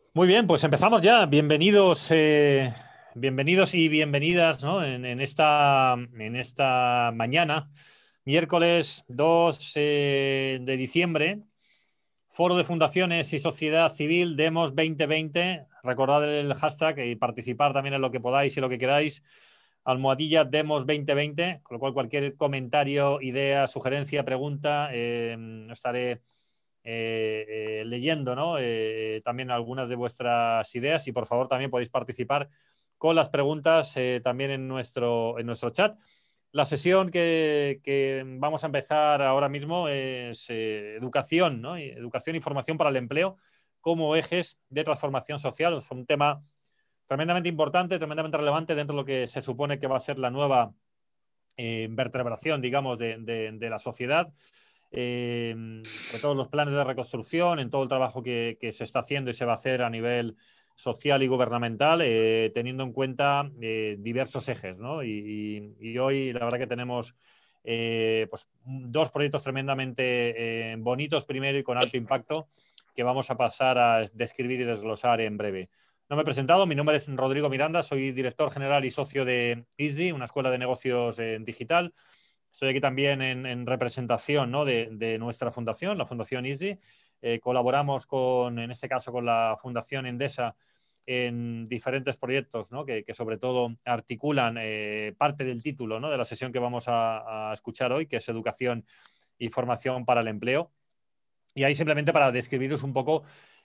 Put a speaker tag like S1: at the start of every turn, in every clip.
S1: Muy bien, pues empezamos ya. Bienvenidos, bienvenidos y bienvenidas, ¿no? En esta mañana, miércoles 2 de diciembre, Foro de Fundaciones y Sociedad Civil Demos 2020. Recordad el hashtag y participar también en lo que podáis y lo que queráis. Almohadilla Demos 2020, con lo cual cualquier comentario, idea, sugerencia, pregunta, estaré leyendo, ¿no? También algunas de vuestras ideas y por favor también podéis participar con las preguntas también en nuestro chat. La sesión que vamos a empezar ahora mismo es educación, ¿no? Educación y formación para el empleo como ejes de transformación social. Es un tema tremendamente importante, tremendamente relevante dentro de lo que se supone que va a ser la nueva vertebración, digamos, de la sociedad. Sobre todo los planes de reconstrucción, en todo el trabajo que se está haciendo y se va a hacer a nivel social y gubernamental, teniendo en cuenta diversos ejes, ¿no? Y hoy la verdad que tenemos pues, dos proyectos tremendamente bonitos primero y con alto impacto que vamos a pasar a describir y desglosar en breve. No me he presentado, mi nombre es Rodrigo Miranda, soy director general y socio de ISDI, una escuela de negocios digital. Estoy aquí también en representación, ¿no? de nuestra fundación, la Fundación ISDI. Colaboramos en este caso, con la Fundación Endesa en diferentes proyectos, ¿no? que sobre todo articulan parte del título, ¿no? de la sesión que vamos a escuchar hoy, que es Educación y Formación para el Empleo. Y ahí simplemente para describiros un poco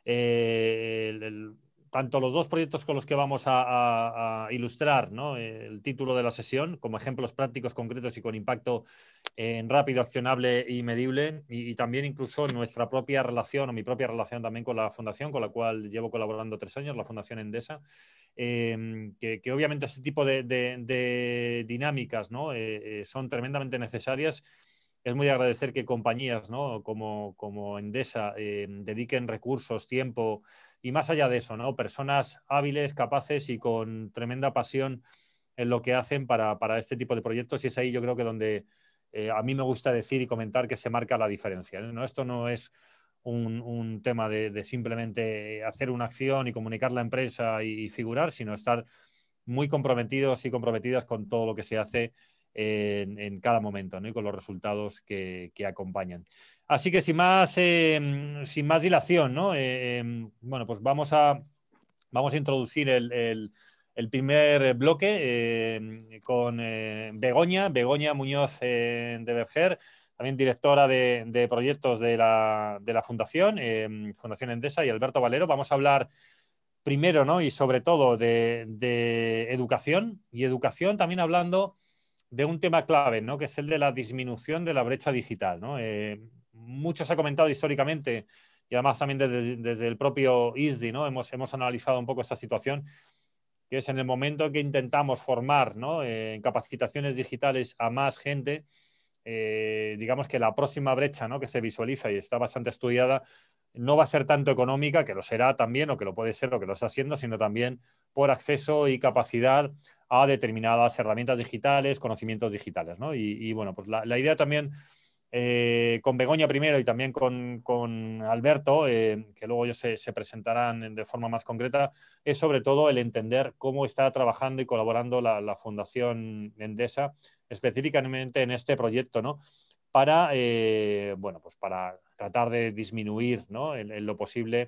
S1: tanto los dos proyectos con los que vamos a ilustrar, ¿no? El título de la sesión, como ejemplos prácticos, concretos y con impacto rápido, accionable y medible, y también incluso nuestra propia relación, o mi propia relación también con la fundación, con la cual llevo colaborando 3 años, la Fundación Endesa, que obviamente este tipo de dinámicas, ¿no? Son tremendamente necesarias. Es muy de agradecer que compañías, ¿no? como Endesa dediquen recursos, tiempo y más allá de eso, ¿no? Personas hábiles, capaces y con tremenda pasión en lo que hacen para este tipo de proyectos, y es ahí yo creo que donde a mí me gusta decir y comentar que se marca la diferencia, ¿no? Esto no es un tema de simplemente hacer una acción y comunicar la empresa y figurar, sino estar muy comprometidos y comprometidas con todo lo que se hace en cada momento, ¿no? Y con los resultados que acompañan. Así que sin más dilación, ¿no? Bueno, pues vamos a introducir el primer bloque con Begoña Muñoz de Berger, también directora de proyectos de la Fundación, Fundación Endesa, y Alberto Valero. Vamos a hablar primero, ¿no? Y sobre todo de educación, y educación también hablando de un tema clave, ¿no? Que es el de la disminución de la brecha digital, ¿no? Mucho se ha comentado históricamente y además también desde el propio ISDI, ¿no? Hemos analizado un poco esta situación, que es en el momento en que intentamos formar, ¿no? En capacitaciones digitales a más gente, digamos que la próxima brecha, ¿no? que se visualiza y está bastante estudiada no va a ser tanto económica, que lo será también, o que lo puede ser, o que lo está siendo, sino también por acceso y capacidad a determinadas herramientas digitales, conocimientos digitales, ¿no? Y bueno, pues la idea también con Begoña primero y también con Alberto, que luego ellos se presentarán de forma más concreta, es sobre todo el entender cómo está trabajando y colaborando la Fundación Endesa específicamente en este proyecto, ¿no? Bueno, pues para tratar de disminuir, ¿no? en lo posible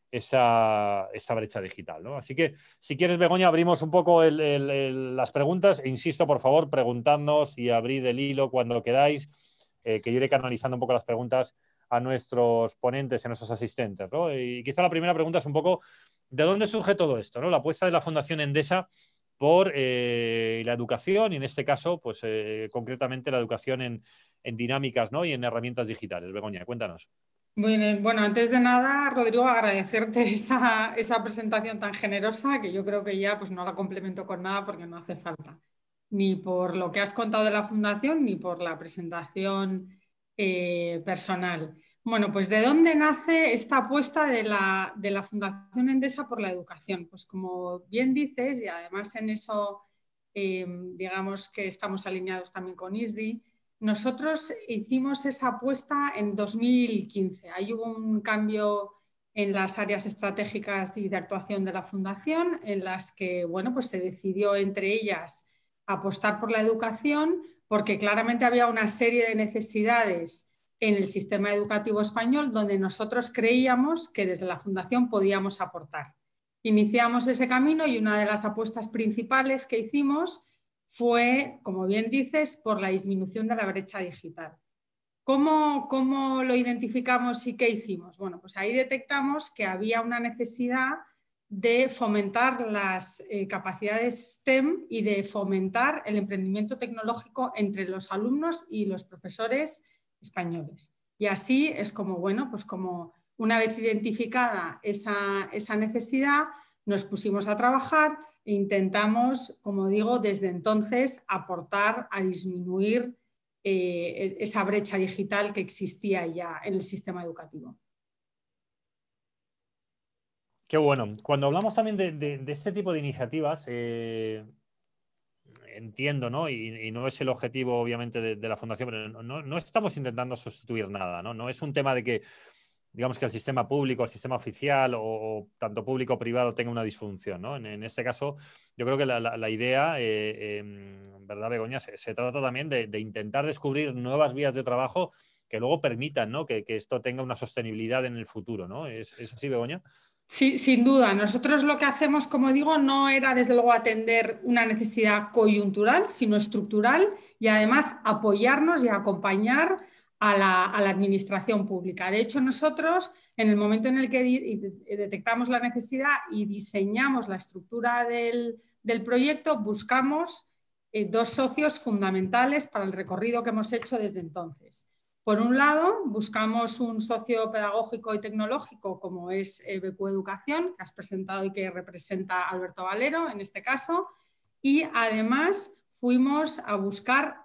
S1: esa brecha digital, ¿no? Así que, si quieres, Begoña, abrimos un poco las preguntas. E insisto, por favor, preguntadnos y abrid el hilo cuando queráis, que yo iré canalizando un poco las preguntas a nuestros ponentes, a nuestros asistentes, ¿no? Y quizá la primera pregunta es un poco, ¿de dónde surge todo esto, ¿no? La apuesta de la Fundación Endesa por la educación, y en este caso, pues concretamente la educación en dinámicas, ¿no? Y en herramientas digitales. Begoña, cuéntanos.
S2: Bueno, antes de nada, Rodrigo, agradecerte esa presentación tan generosa que yo creo que ya pues, no la complemento con nada porque no hace falta, ni por lo que has contado de la fundación, ni por la presentación personal. Bueno, pues ¿de dónde nace esta apuesta de la Fundación Endesa por la educación? Pues como bien dices, y además en eso digamos que estamos alineados también con ISDI. Nosotros hicimos esa apuesta en 2015. Ahí hubo un cambio en las áreas estratégicas y de actuación de la Fundación, en las que bueno, pues se decidió entre ellas apostar por la educación, porque claramente había una serie de necesidades en el sistema educativo español donde nosotros creíamos que desde la Fundación podíamos aportar. Iniciamos ese camino y una de las apuestas principales que hicimos fue, como bien dices, por la disminución de la brecha digital. ¿Cómo lo identificamos y qué hicimos? Bueno, pues ahí detectamos que había una necesidad de fomentar las capacidades STEM y de fomentar el emprendimiento tecnológico entre los alumnos y los profesores españoles. Y así es como, bueno, pues como una vez identificada esa necesidad, nos pusimos a trabajar e intentamos, como digo, desde entonces aportar a disminuir esa brecha digital que existía ya en el sistema educativo.
S1: Qué bueno. Cuando hablamos también de este tipo de iniciativas, entiendo, ¿no? Y no es el objetivo, obviamente, de la Fundación, pero no estamos intentando sustituir nada, ¿no? No es un tema de que, digamos, que el sistema público, el sistema oficial o tanto público o privado tenga una disfunción, ¿no? En este caso, yo creo que la idea, ¿verdad, Begoña? Se trata también de intentar descubrir nuevas vías de trabajo que luego permitan, ¿no? Que esto tenga una sostenibilidad en el futuro, ¿no? ¿Es así, Begoña?
S2: Sí, sin duda. Nosotros lo que hacemos, como digo, no era desde luego atender una necesidad coyuntural, sino estructural y además apoyarnos y acompañar a la administración pública. De hecho, nosotros, en el momento en el que detectamos la necesidad y diseñamos la estructura del proyecto, buscamos dos socios fundamentales para el recorrido que hemos hecho desde entonces. Por un lado, buscamos un socio pedagógico y tecnológico como es BQ Educación, que has presentado y que representa Alberto Valero en este caso, y además fuimos a buscar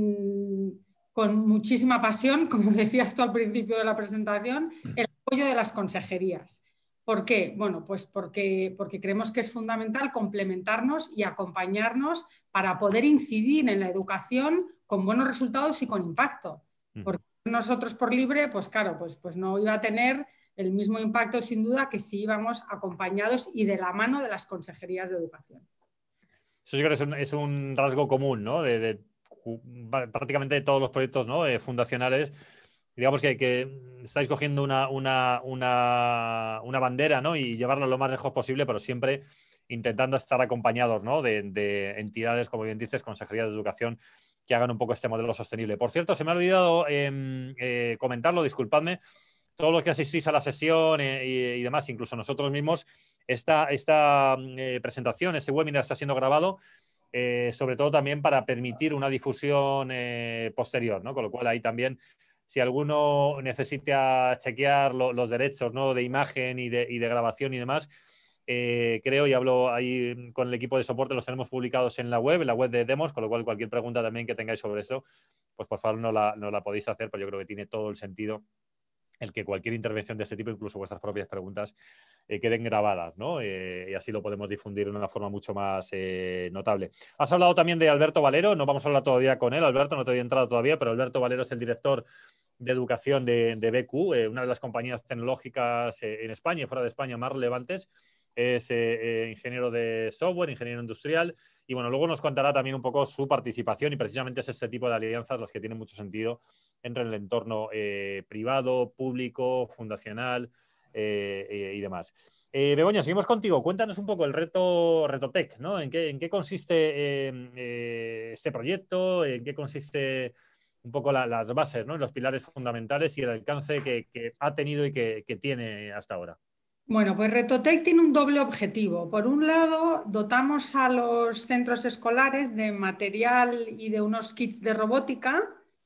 S2: con muchísima pasión, como decías tú al principio de la presentación, el apoyo de las consejerías. ¿Por qué? Bueno, pues porque creemos que es fundamental complementarnos y acompañarnos para poder incidir en la educación con buenos resultados y con impacto. Porque nosotros por libre, pues claro, pues no iba a tener el mismo impacto sin duda que si íbamos acompañados y de la mano de las consejerías de educación.
S1: Eso yo creo que es un rasgo común, ¿no? Prácticamente de todos los proyectos, ¿no? Fundacionales. Digamos que estáis cogiendo una bandera, ¿no? Y llevarla lo más lejos posible, pero siempre intentando estar acompañados, ¿no? De entidades, como bien dices, consejerías de educación, que hagan un poco este modelo sostenible. Por cierto, se me ha olvidado comentarlo, disculpadme, todos los que asistís a la sesión y demás, incluso nosotros mismos, esta presentación, este webinar está siendo grabado, sobre todo también para permitir una difusión posterior, ¿no? Con lo cual ahí también, si alguno necesita chequear los derechos, ¿no? De imagen y de grabación y demás, creo, y hablo ahí con el equipo de soporte, los tenemos publicados en la web de Demos, con lo cual cualquier pregunta también que tengáis sobre eso, pues por favor no la podéis hacer, pero yo creo que tiene todo el sentido el que cualquier intervención de este tipo, incluso vuestras propias preguntas, queden grabadas, ¿no? Y así lo podemos difundir de una forma mucho más notable. Has hablado también de Alberto Valero, no vamos a hablar todavía con él, Alberto, no te había entrado todavía, pero Alberto Valero es el director de educación de BQ, una de las compañías tecnológicas en España y fuera de España más relevantes. Es ingeniero de software, ingeniero industrial, y bueno, luego nos contará también un poco su participación y precisamente es este tipo de alianzas las que tienen mucho sentido entre el entorno privado, público, fundacional y demás. Begoña, seguimos contigo. Cuéntanos un poco el RetoTech, ¿no? ¿En qué consiste este proyecto? ¿En qué consiste un poco las bases, ¿no? Los pilares fundamentales y el alcance que ha tenido y que tiene hasta ahora?
S2: Bueno, pues RetoTech tiene un doble objetivo. Por un lado, dotamos a los centros escolares de material y de unos kits de robótica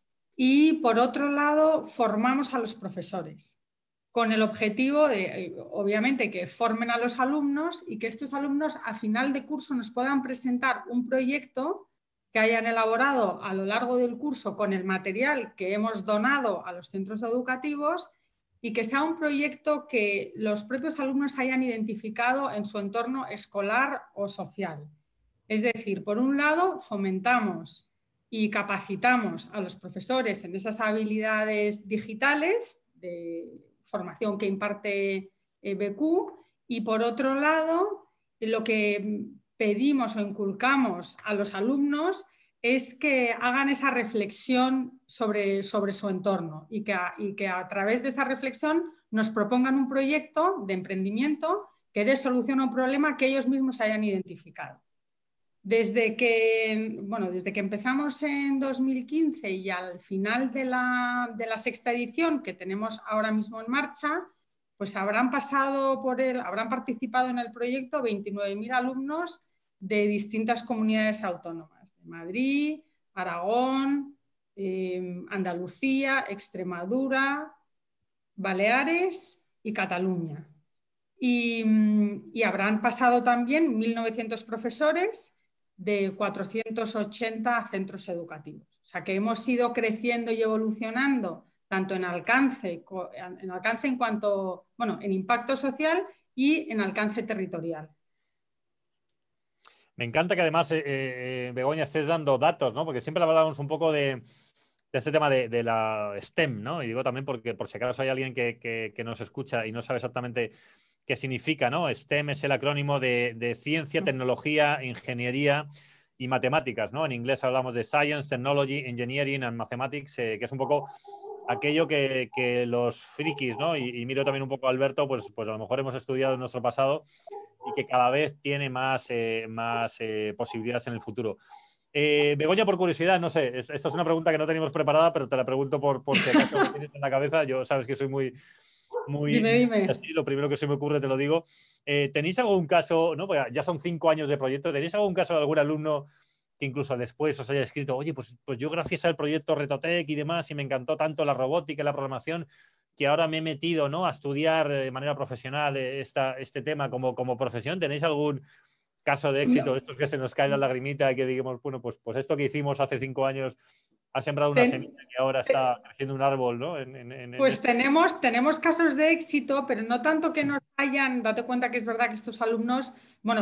S2: y por otro lado, formamos a los profesores con el objetivo de, obviamente, que formen a los alumnos y que estos alumnos a final de curso nos puedan presentar un proyecto que hayan elaborado a lo largo del curso con el material que hemos donado a los centros educativos y que sea un proyecto que los propios alumnos hayan identificado en su entorno escolar o social. Es decir, por un lado, fomentamos y capacitamos a los profesores en esas habilidades digitales de formación que imparte BQ, y por otro lado, lo que pedimos o inculcamos a los alumnos es que hagan esa reflexión sobre su entorno y que a través de esa reflexión nos propongan un proyecto de emprendimiento que dé solución a un problema que ellos mismos hayan identificado. Desde que empezamos en 2015 y al final de la sexta edición que tenemos ahora mismo en marcha, pues habrán participado en el proyecto 29.000 alumnos de distintas comunidades autónomas, de Madrid, Aragón, Andalucía, Extremadura, Baleares y Cataluña. Y habrán pasado también 1.900 profesores de 480 centros educativos. O sea que hemos ido creciendo y evolucionando tanto en alcance en cuanto, bueno, en impacto social y en alcance territorial.
S1: Me encanta que además, Begoña, estés dando datos, ¿no? Porque siempre hablamos un poco de este tema de la STEM, ¿no? Y digo también porque por si acaso hay alguien que nos escucha y no sabe exactamente qué significa, ¿no? STEM es el acrónimo de ciencia, tecnología, ingeniería y matemáticas, ¿no? En inglés hablamos de Science, Technology, Engineering and Mathematics, que es un poco aquello que los frikis, ¿no? Y miro también un poco a Alberto, pues a lo mejor hemos estudiado en nuestro pasado y que cada vez tiene más posibilidades en el futuro. Begoña, por curiosidad, no sé, esto es una pregunta que no teníamos preparada, pero te la pregunto por si acaso lo tienes en la cabeza. Yo sabes que soy muy
S2: Dime.
S1: así, lo primero que se me ocurre te lo digo. ¿Tenéis algún caso, no? Porque ya son 5 años de proyecto, ¿tenéis algún caso de algún alumno que incluso después os haya escrito, oye, pues yo gracias al proyecto Retotec y demás, y me encantó tanto la robótica y la programación, que ahora me he metido, ¿no?, a estudiar de manera profesional este tema como profesión? ¿Tenéis algún caso de éxito, de estos que se nos cae la lagrimita y que digamos, bueno, pues esto que hicimos hace 5 años ha sembrado una semilla que ahora está creciendo un árbol, ¿no?
S2: Pues tenemos casos de éxito, pero no tanto que nos hayan, date cuenta que es verdad que estos alumnos, bueno,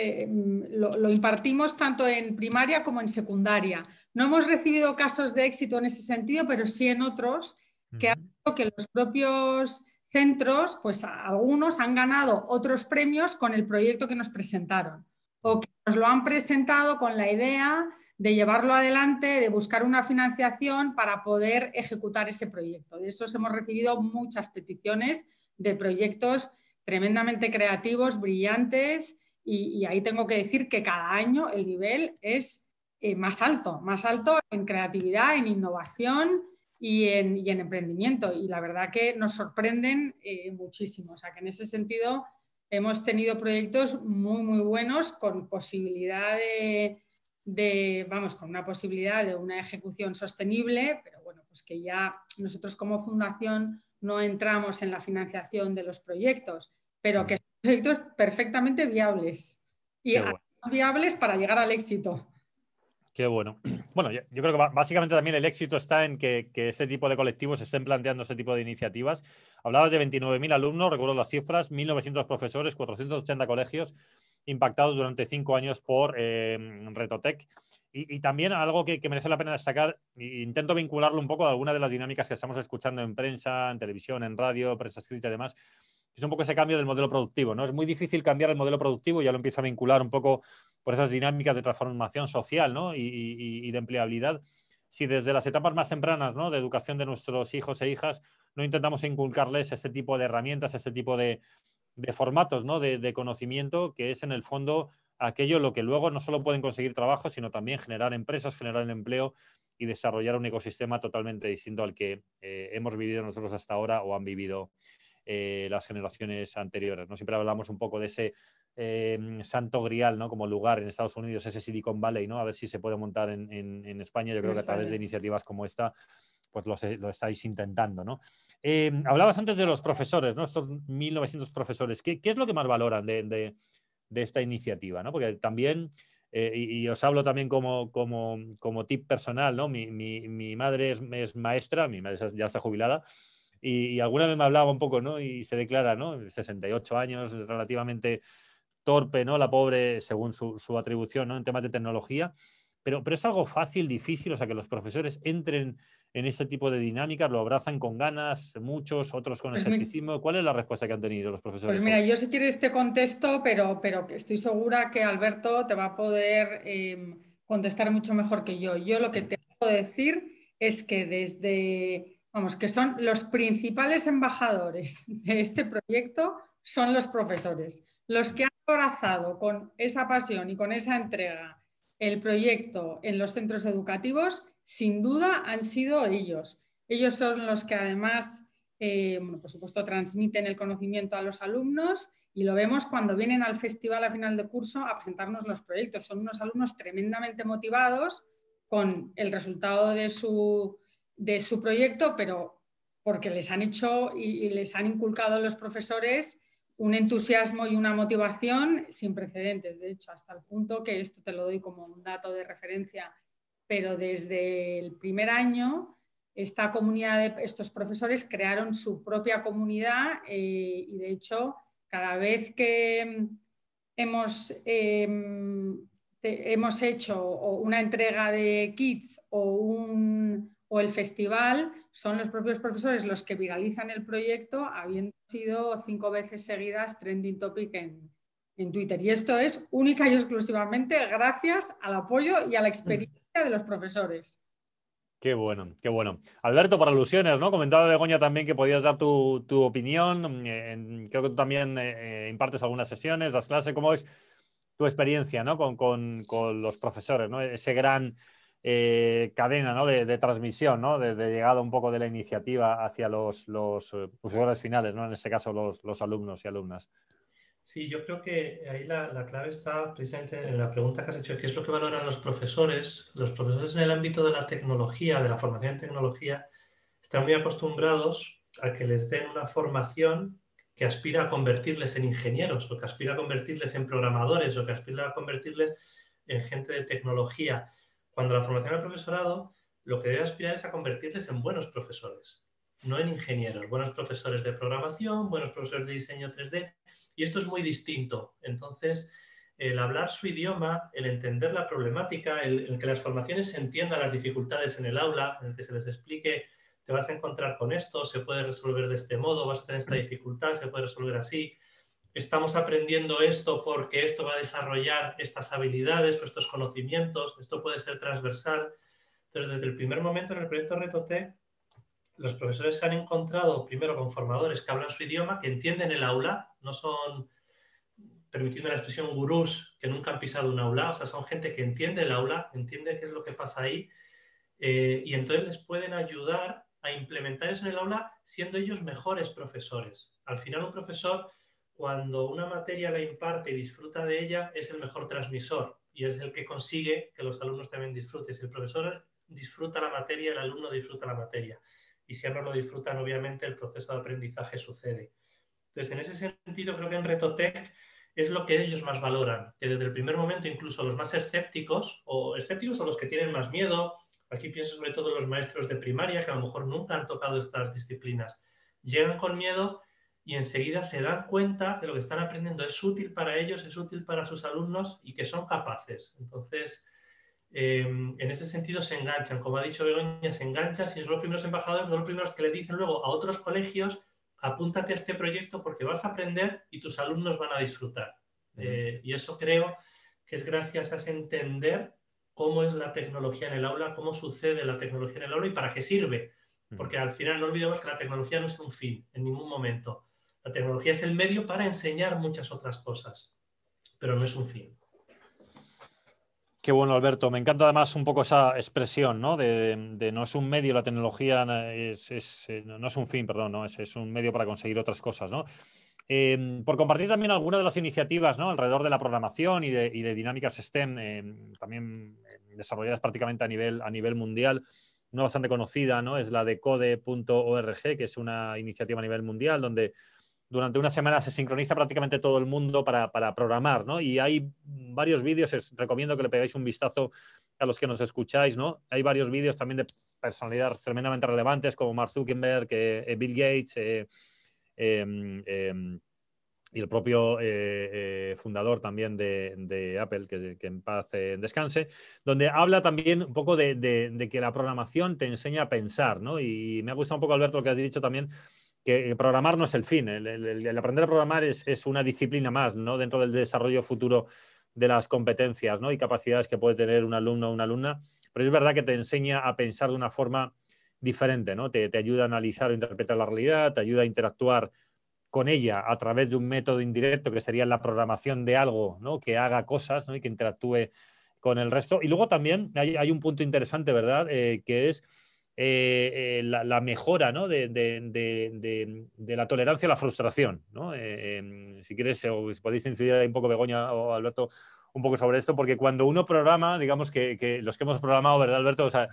S2: lo impartimos tanto en primaria como en secundaria. No hemos recibido casos de éxito en ese sentido, pero sí en otros que han hecho que los propios centros, pues algunos han ganado otros premios con el proyecto que nos presentaron o que nos lo han presentado con la idea de llevarlo adelante, de buscar una financiación para poder ejecutar ese proyecto. De esos hemos recibido muchas peticiones de proyectos tremendamente creativos, brillantes, y ahí tengo que decir que cada año el nivel es más alto en creatividad, en innovación y en emprendimiento. Y la verdad que nos sorprenden muchísimo. O sea que en ese sentido hemos tenido proyectos muy, muy buenos con posibilidad con una posibilidad de una ejecución sostenible, pero bueno, pues que ya nosotros como fundación no entramos en la financiación de los proyectos, pero que son proyectos perfectamente viables y
S1: bueno.
S2: viables para llegar al éxito.
S1: Qué bueno. Bueno, yo creo que básicamente también el éxito está en que este tipo de colectivos estén planteando este tipo de iniciativas. Hablabas de 29.000 alumnos, recuerdo las cifras, 1.900 profesores, 480 colegios impactados durante 5 años por Retotec. Y también algo que merece la pena destacar, e intento vincularlo un poco a alguna de las dinámicas que estamos escuchando en prensa, en televisión, en radio, prensa escrita y demás, es un poco ese cambio del modelo productivo, ¿no? Es muy difícil cambiar el modelo productivo, ya lo empiezo a vincular un poco por esas dinámicas de transformación social, ¿no?, y de empleabilidad. Si desde las etapas más tempranas, ¿no?, de educación de nuestros hijos e hijas no intentamos inculcarles este tipo de herramientas, este tipo de formatos, ¿no?, de conocimiento, que es en el fondo aquello lo que luego no solo pueden conseguir trabajo, sino también generar empresas, generar el empleo y desarrollar un ecosistema totalmente distinto al que hemos vivido nosotros hasta ahora o han vivido las generaciones anteriores, ¿no? Siempre hablamos un poco de ese santo grial, ¿no?, como lugar en Estados Unidos, ese Silicon Valley, ¿no? A ver si se puede montar en España. Yo creo que a través de iniciativas como esta, pues lo estáis intentando, ¿no? Hablabas antes de los profesores, ¿no? Estos 1.900 profesores. ¿Qué es lo que más valoran de esta iniciativa, ¿no? Porque también, y os hablo también como tip personal, ¿no? Mi madre es maestra, mi madre ya está jubilada, y alguna vez me hablaba un poco, ¿no? Y se declara, ¿no?, 68 años, relativamente torpe, ¿no?, la pobre, según su atribución, ¿no?, en temas de tecnología. Pero es algo fácil, difícil, o sea, que los profesores entren en este tipo de dinámicas? ¿Lo abrazan con ganas muchos, otros con
S2: Pues,
S1: escepticismo? ¿Cuál es la respuesta que han tenido los
S2: pues
S1: profesores
S2: mira,
S1: hoy?
S2: yo si quieres te contesto, pero que estoy segura que Alberto te va a poder contestar mucho mejor que yo. Yo lo que te puedo decir es que vamos, que son los principales embajadores de este proyecto son los profesores, los que han abrazado con esa pasión y con esa entrega el proyecto en los centros educativos, sin duda han sido ellos. Ellos son los que además, bueno, por supuesto, transmiten el conocimiento a los alumnos y lo vemos cuando vienen al festival a final de curso a presentarnos los proyectos. Son unos alumnos tremendamente motivados con el resultado de su proyecto, pero porque les han hecho y les han inculcado los profesores un entusiasmo y una motivación sin precedentes. De hecho, hasta el punto que esto te lo doy como un dato de referencia, pero desde el primer año esta comunidad de estos profesores crearon su propia comunidad y de hecho cada vez que hemos hecho una entrega de kits o el festival, son los propios profesores los que viralizan el proyecto, habiendo sido 5 veces seguidas trending topic en Twitter. Y esto es única y exclusivamente gracias al apoyo y a la experiencia de los profesores.
S1: Qué bueno, qué bueno. Alberto, por alusiones, ¿no? Comentaba Begoña también que podías dar tu opinión. Creo que tú también impartes algunas sesiones, das clases. ¿Cómo es tu experiencia, ¿no? con los profesores, ¿no? Ese gran cadena, ¿no? de transmisión, ¿no? De llegada un poco de la iniciativa hacia los usuarios finales, ¿no? En este caso, los alumnos y alumnas.
S3: Sí, yo creo que ahí la clave está precisamente en la pregunta que has hecho, ¿qué es lo que valoran los profesores? Los profesores en el ámbito de la tecnología, de la formación en tecnología, están muy acostumbrados a que les den una formación que aspira a convertirles en ingenieros, o que aspira a convertirles en programadores, o que aspira a convertirles en gente de tecnología. Cuando la formación al profesorado lo que debe aspirar es a convertirles en buenos profesores, no en ingenieros, buenos profesores de programación, buenos profesores de diseño 3D, y esto es muy distinto. Entonces, el hablar su idioma, el entender la problemática, el que las formaciones se entiendan las dificultades en el aula, en el que se les explique, te vas a encontrar con esto, se puede resolver de este modo, vas a tener esta dificultad, se puede resolver así. Estamos aprendiendo esto porque esto va a desarrollar estas habilidades o estos conocimientos, esto puede ser transversal. Entonces, desde el primer momento en el proyecto RetoTech, los profesores se han encontrado primero con formadores que hablan su idioma, que entienden el aula, no son, permitidme la expresión, gurús que nunca han pisado un aula, o sea, son gente que entiende el aula, entiende qué es lo que pasa ahí, y entonces les pueden ayudar a implementar eso en el aula siendo ellos mejores profesores. Al final, un profesor, cuando una materia la imparte y disfruta de ella, es el mejor transmisor y es el que consigue que los alumnos también disfruten. Si el profesor disfruta la materia, el alumno disfruta la materia. Y si ambos lo disfrutan, obviamente el proceso de aprendizaje sucede. Entonces, en ese sentido, creo que en RetoTech es lo que ellos más valoran, que desde el primer momento incluso los más escépticos o los que tienen más miedo, aquí pienso sobre todo en los maestros de primaria que a lo mejor nunca han tocado estas disciplinas, llegan con miedo y enseguida se dan cuenta que lo que están aprendiendo es útil para ellos, es útil para sus alumnos y que son capaces. Entonces, en ese sentido se enganchan, como ha dicho Begoña, se enganchan, si son los primeros embajadores, son los primeros que le dicen luego a otros colegios, apúntate a este proyecto porque vas a aprender y tus alumnos van a disfrutar. Y eso creo que es gracias a ese entender cómo es la tecnología en el aula, cómo sucede la tecnología en el aula y para qué sirve. Porque al final no olvidemos que la tecnología no es un fin en ningún momento. La tecnología es el medio para enseñar muchas otras cosas, pero no es un fin.
S1: Qué bueno, Alberto. Me encanta además un poco esa expresión, ¿no? De no es un medio, la tecnología no es un fin, perdón, ¿no? Es un medio para conseguir otras cosas, ¿no? Por compartir también algunas de las iniciativas, ¿no? Alrededor de la programación y de dinámicas STEM, también desarrolladas prácticamente a nivel mundial. Una bastante conocida, ¿no? Es la de code.org, que es una iniciativa a nivel mundial donde durante una semana se sincroniza prácticamente todo el mundo para programar, ¿no? Y hay varios vídeos, os recomiendo que le pegáis un vistazo a los que nos escucháis, ¿no? Hay varios vídeos también de personalidades tremendamente relevantes como Mark Zuckerberg, Bill Gates, y el propio fundador también de Apple, que en paz descanse, donde habla también un poco de que la programación te enseña a pensar, ¿no? Y me ha gustado un poco, Alberto, lo que has dicho también, que programar no es el fin. El aprender a programar es una disciplina más, ¿no? Dentro del desarrollo futuro de las competencias, ¿no? Y capacidades que puede tener un alumno o una alumna. Pero es verdad que te enseña a pensar de una forma diferente, ¿no? Te ayuda a analizar o interpretar la realidad, te ayuda a interactuar con ella a través de un método indirecto que sería la programación de algo, ¿no? Que haga cosas, ¿no? Y que interactúe con el resto. Y luego también hay un punto interesante, ¿verdad? Que es la mejora, ¿no? de la tolerancia a la frustración, ¿no? Si quieres, o si podéis incidir ahí un poco, Begoña o Alberto, un poco sobre esto, porque cuando uno programa, digamos que los que hemos programado, ¿verdad, Alberto? O sea,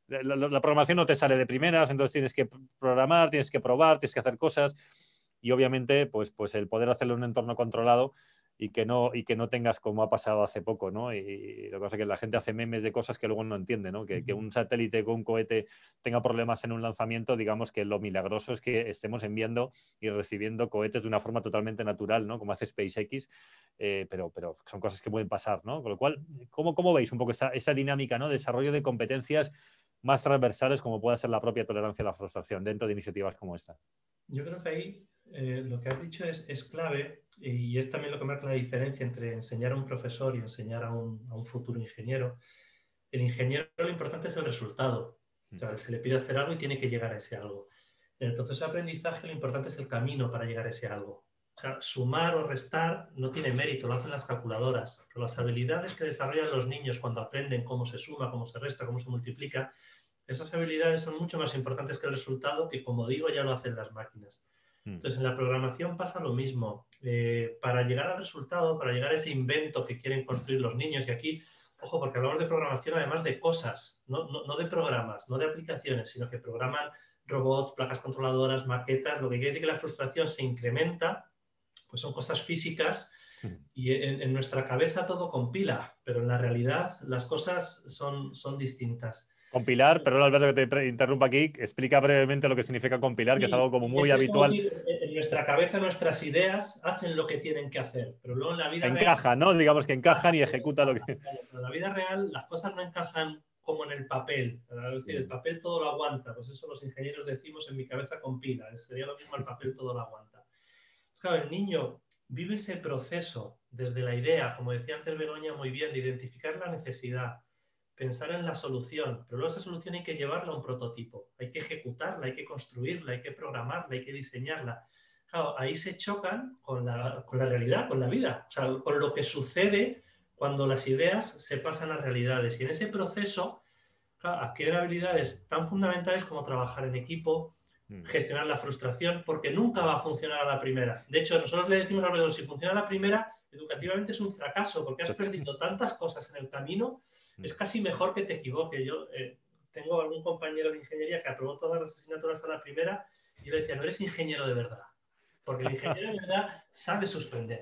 S1: la programación no te sale de primeras, entonces tienes que programar, tienes que probar, tienes que hacer cosas y obviamente pues el poder hacerlo en un entorno controlado y que no tengas como ha pasado hace poco, ¿no? Y lo que pasa es que la gente hace memes de cosas que luego no entiende, ¿no? Que un satélite con un cohete tenga problemas en un lanzamiento, digamos que lo milagroso es que estemos enviando y recibiendo cohetes de una forma totalmente natural, ¿no? Como hace SpaceX, pero son cosas que pueden pasar, ¿no? Con lo cual, ¿cómo veis un poco esa dinámica, ¿no? Desarrollo de competencias más transversales como pueda ser la propia tolerancia a la frustración dentro de iniciativas como esta?
S3: Yo creo que ahí lo que has dicho es clave y es también lo que marca la diferencia entre enseñar a un profesor y enseñar a un futuro ingeniero. El ingeniero lo importante es el resultado. O sea, se le pide hacer algo y tiene que llegar a ese algo. En el proceso de aprendizaje lo importante es el camino para llegar a ese algo. O sea, sumar o restar no tiene mérito, lo hacen las calculadoras. Pero las habilidades que desarrollan los niños cuando aprenden cómo se suma, cómo se resta, cómo se multiplica, esas habilidades son mucho más importantes que el resultado, que como digo ya lo hacen las máquinas. Entonces en la programación pasa lo mismo. Para llegar al resultado, para llegar a ese invento que quieren construir los niños, y aquí, ojo, porque hablamos de programación además de cosas, no de programas, no de aplicaciones, sino que programan robots, placas controladoras, maquetas, lo que quiere decir que la frustración se incrementa, pues son cosas físicas y en nuestra cabeza todo compila, pero en la realidad las cosas son distintas.
S1: Compilar, perdón Alberto que te interrumpa aquí, explica brevemente lo que significa compilar, que es algo como muy habitual.
S3: En nuestra cabeza nuestras ideas hacen lo que tienen que hacer, pero luego en la vida
S1: encajan, ¿no? Digamos que encajan y ejecuta lo que...
S3: Pero en la vida real las cosas no encajan como en el papel. Es decir, el papel todo lo aguanta, pues eso los ingenieros decimos en mi cabeza compila, sería lo mismo el papel todo lo aguanta. Claro, el niño vive ese proceso desde la idea, como decía antes Begoña muy bien, de identificar la necesidad, pensar en la solución, pero luego esa solución hay que llevarla a un prototipo, hay que ejecutarla, hay que construirla, hay que programarla, hay que diseñarla. Claro, ahí se chocan con la realidad, con la vida, o sea, con lo que sucede cuando las ideas se pasan a realidades. Y en ese proceso, claro, adquieren habilidades tan fundamentales como trabajar en equipo, gestionar la frustración, porque nunca va a funcionar a la primera. De hecho, nosotros le decimos a los si funciona a la primera, educativamente es un fracaso, porque has perdido tantas cosas en el camino, es casi mejor que te equivoques. Yo tengo algún compañero de ingeniería que aprobó todas las asignaturas a la primera y le decía, no eres ingeniero de verdad, porque el ingeniero de verdad sabe suspender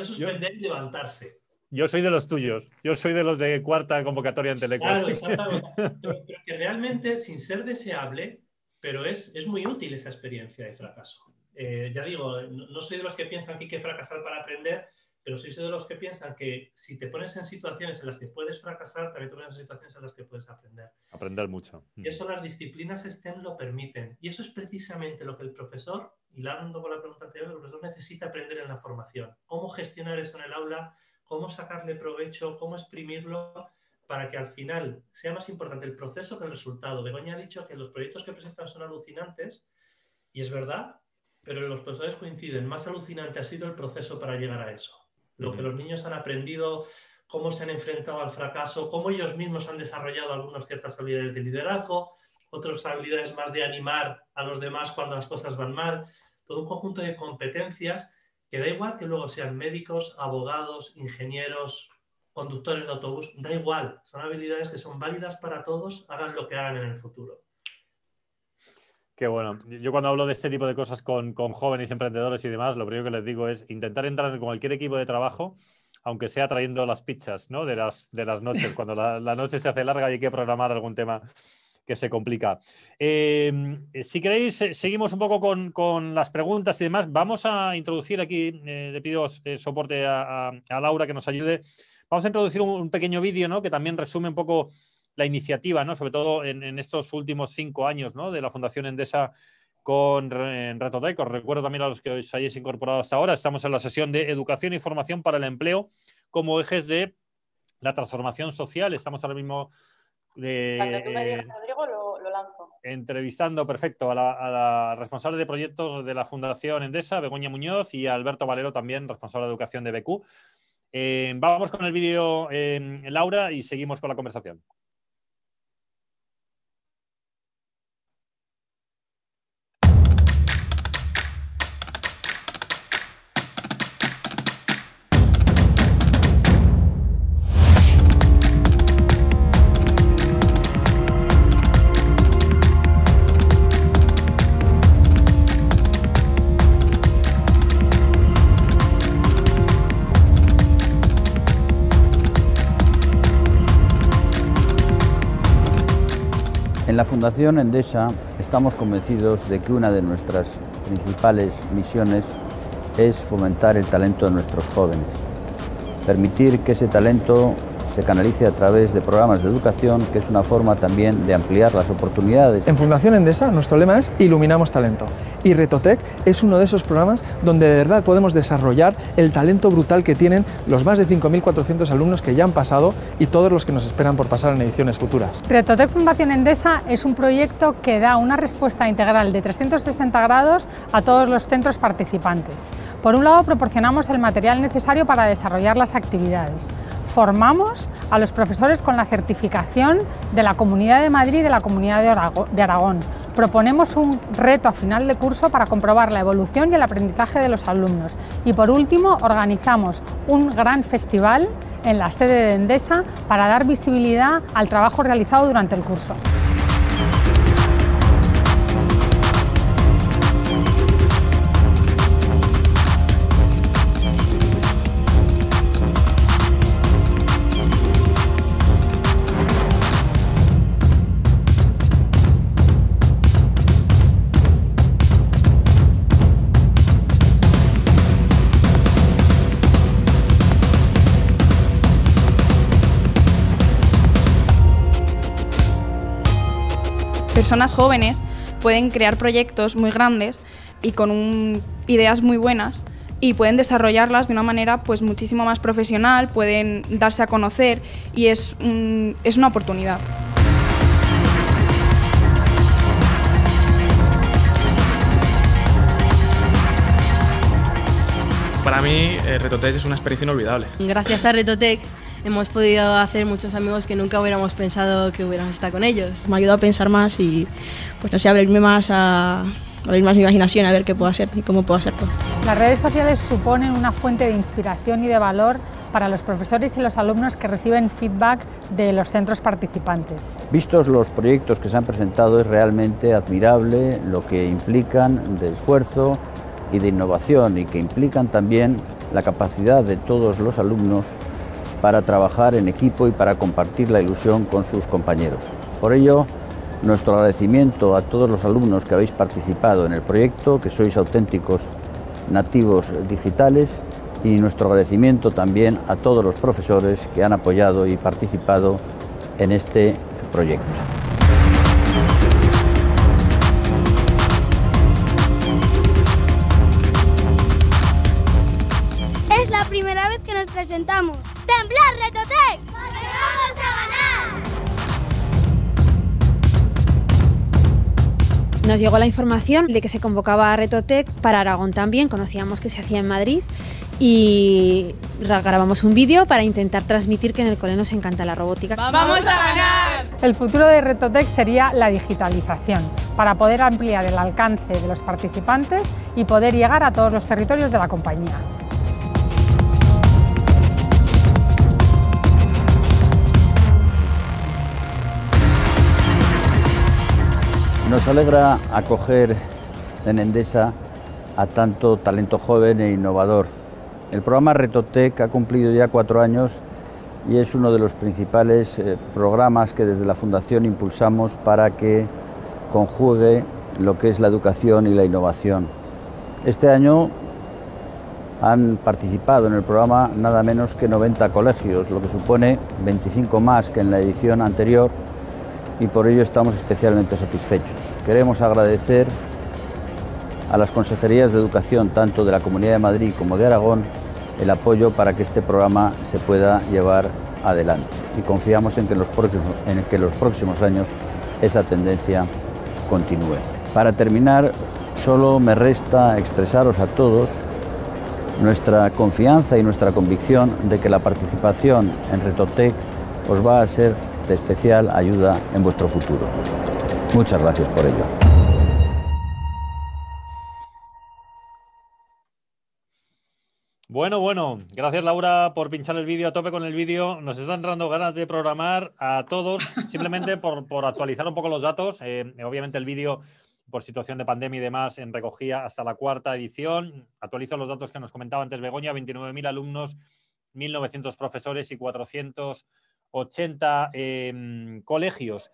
S3: y levantarse.
S1: Yo soy de los tuyos. Yo soy de los de cuarta convocatoria en Telecos.
S3: Claro, exactamente. Pero que realmente, sin ser deseable, pero es muy útil esa experiencia de fracaso. Ya digo, no soy de los que piensan que hay que fracasar para aprender, pero soy de los que piensan que si te pones en situaciones en las que puedes fracasar, también te pones en situaciones en las que puedes aprender.
S1: Aprender mucho.
S3: Y eso las disciplinas STEM lo permiten. Y eso es precisamente lo que el profesor, hilando con la pregunta anterior, el profesor necesita aprender en la formación. Cómo gestionar eso en el aula, cómo sacarle provecho, cómo exprimirlo, para que al final sea más importante el proceso que el resultado. Begoña ha dicho que los proyectos que presentan son alucinantes, y es verdad, pero los profesores coinciden, más alucinante ha sido el proceso para llegar a eso. Lo que los niños han aprendido, cómo se han enfrentado al fracaso, cómo ellos mismos han desarrollado algunas ciertas habilidades de liderazgo, otras habilidades más de animar a los demás cuando las cosas van mal, todo un conjunto de competencias que da igual que luego sean médicos, abogados, ingenieros, conductores de autobús, da igual, son habilidades que son válidas para todos, hagan lo que hagan en el futuro.
S1: Qué bueno. Yo cuando hablo de este tipo de cosas con jóvenes emprendedores y demás, lo primero que les digo es intentar entrar en cualquier equipo de trabajo, aunque sea trayendo las pizzas, ¿no? de las noches, cuando la noche se hace larga y hay que programar algún tema que se complica. Si queréis, seguimos un poco con las preguntas y demás. Vamos a introducir aquí, le pido soporte a Laura que nos ayude. Vamos a introducir un pequeño vídeo, ¿no?, que también resume un poco la iniciativa, ¿no?, sobre todo en estos últimos 5 años, ¿no?, de la Fundación Endesa con Retotec. Os recuerdo también a los que os hayáis incorporado hasta ahora. Estamos en la sesión de Educación y Formación para el Empleo como ejes de la transformación social. Estamos ahora mismo
S4: cuando tú me digas, Rodrigo, lo lanzo.
S1: Entrevistando, perfecto, a la responsable de proyectos de la Fundación Endesa, Begoña Muñoz, y a Alberto Valero, también responsable de educación de BQ. Vamos con el vídeo, Laura, y seguimos con la conversación.
S5: En la Fundación Endesa estamos convencidos de que una de nuestras principales misiones es fomentar el talento de nuestros jóvenes, permitir que ese talento se canalice a través de programas de educación, que es una forma también de ampliar las oportunidades.
S6: En Fundación Endesa nuestro lema es Iluminamos Talento, y Retotec es uno de esos programas donde de verdad podemos desarrollar el talento brutal que tienen los más de 5.400 alumnos que ya han pasado y todos los que nos esperan por pasar en ediciones futuras.
S2: Retotec Fundación Endesa es un proyecto que da una respuesta integral de 360 grados a todos los centros participantes. Por un lado, proporcionamos el material necesario para desarrollar las actividades. Formamos a los profesores con la certificación de la Comunidad de Madrid y de la Comunidad de Aragón. Proponemos un reto a final de curso para comprobar la evolución y el aprendizaje de los alumnos. Y por último, organizamos un gran festival en la sede de Endesa para dar visibilidad al trabajo realizado durante el curso.
S7: Personas jóvenes pueden crear proyectos muy grandes y con ideas muy buenas y pueden desarrollarlas de una manera pues muchísimo más profesional, pueden darse a conocer y es una oportunidad.
S8: Para mí, Retotec es una experiencia inolvidable.
S9: Gracias a Retotec hemos podido hacer muchos amigos que nunca hubiéramos pensado que hubiéramos estado con ellos. Me ha ayudado a pensar más y, pues no sé, abrir más mi imaginación, a ver qué puedo hacer y cómo puedo hacerlo.
S2: Las redes sociales suponen una fuente de inspiración y de valor para los profesores y los alumnos que reciben feedback de los centros participantes.
S5: Vistos los proyectos que se han presentado, es realmente admirable lo que implican de esfuerzo y de innovación, y que implican también la capacidad de todos los alumnos para trabajar en equipo y para compartir la ilusión con sus compañeros. Por ello, nuestro agradecimiento a todos los alumnos que habéis participado en el proyecto, que sois auténticos nativos digitales, y nuestro agradecimiento también a todos los profesores que han apoyado y participado en este proyecto.
S10: Es la primera vez que nos presentamos. ¡Temblar, Retotec! ¡Porque vamos a ganar!
S11: Nos llegó la información de que se convocaba a Retotec para Aragón también, conocíamos que se hacía en Madrid y grabamos un vídeo para intentar transmitir que en el cole nos encanta la robótica.
S7: ¡Vamos a ganar!
S2: El futuro de Retotec sería la digitalización, para poder ampliar el alcance de los participantes y poder llegar a todos los territorios de la compañía.
S5: Nos alegra acoger en Endesa a tanto talento joven e innovador. El programa Retotec ha cumplido ya 4 años y es uno de los principales programas que desde la Fundación impulsamos para que conjugue lo que es la educación y la innovación. Este año han participado en el programa nada menos que 90 colegios, lo que supone 25 más que en la edición anterior, y por ello estamos especialmente satisfechos. Queremos agradecer a las consejerías de educación, tanto de la Comunidad de Madrid como de Aragón, el apoyo para que este programa se pueda llevar adelante. Y confiamos en que en los próximos años esa tendencia continúe. Para terminar, solo me resta expresaros a todos nuestra confianza y nuestra convicción de que la participación en Retotec os va a ser de especial ayuda en vuestro futuro. Muchas gracias por ello.
S1: Bueno, gracias Laura por pinchar el vídeo, a tope con el vídeo. Nos están dando ganas de programar a todos, simplemente por actualizar un poco los datos. Obviamente el vídeo, por situación de pandemia y demás, recogía hasta la 4ª edición. Actualizo los datos que nos comentaba antes Begoña: 29.000 alumnos, 1.900 profesores y 480 colegios.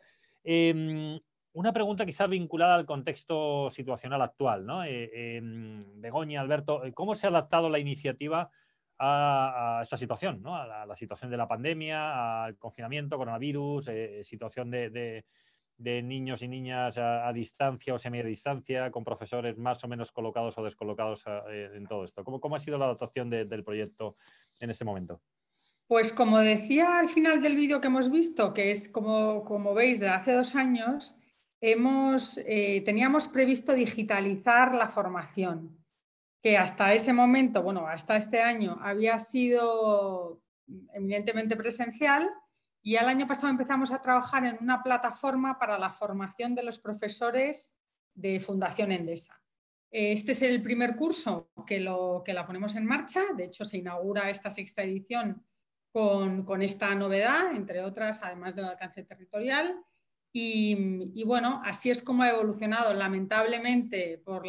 S1: Una pregunta quizá vinculada al contexto situacional actual, ¿no? Begoña, Alberto, ¿cómo se ha adaptado la iniciativa a esta situación, ¿no? A la situación de la pandemia, al confinamiento, coronavirus, situación de niños y niñas a distancia o semidistancia, con profesores más o menos colocados o descolocados en todo esto? ¿Cómo ha sido la adaptación del proyecto en este momento?
S2: Pues como decía al final del vídeo que hemos visto, que es como veis de hace 2 años, teníamos previsto digitalizar la formación, que hasta ese momento, bueno, hasta este año había sido eminentemente presencial, y el año pasado empezamos a trabajar en una plataforma para la formación de los profesores de Fundación Endesa. Este es el primer curso que la ponemos en marcha. De hecho, se inaugura esta 6ª edición con esta novedad, entre otras, además del alcance territorial. Y bueno, así es como ha evolucionado. Lamentablemente, por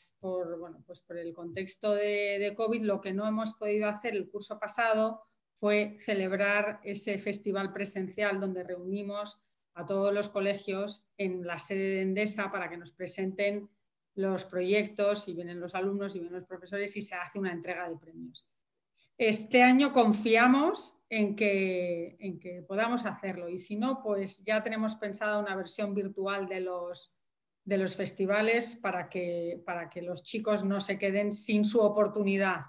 S2: el contexto de COVID, lo que no hemos podido hacer el curso pasado fue celebrar ese festival presencial donde reunimos a todos los colegios en la sede de Endesa para que nos presenten los proyectos, y vienen los alumnos y vienen los profesores y se hace una entrega de premios. Este año confiamos en que podamos hacerlo, y si no, pues ya tenemos pensada una versión virtual de los festivales para que los chicos no se queden sin su oportunidad.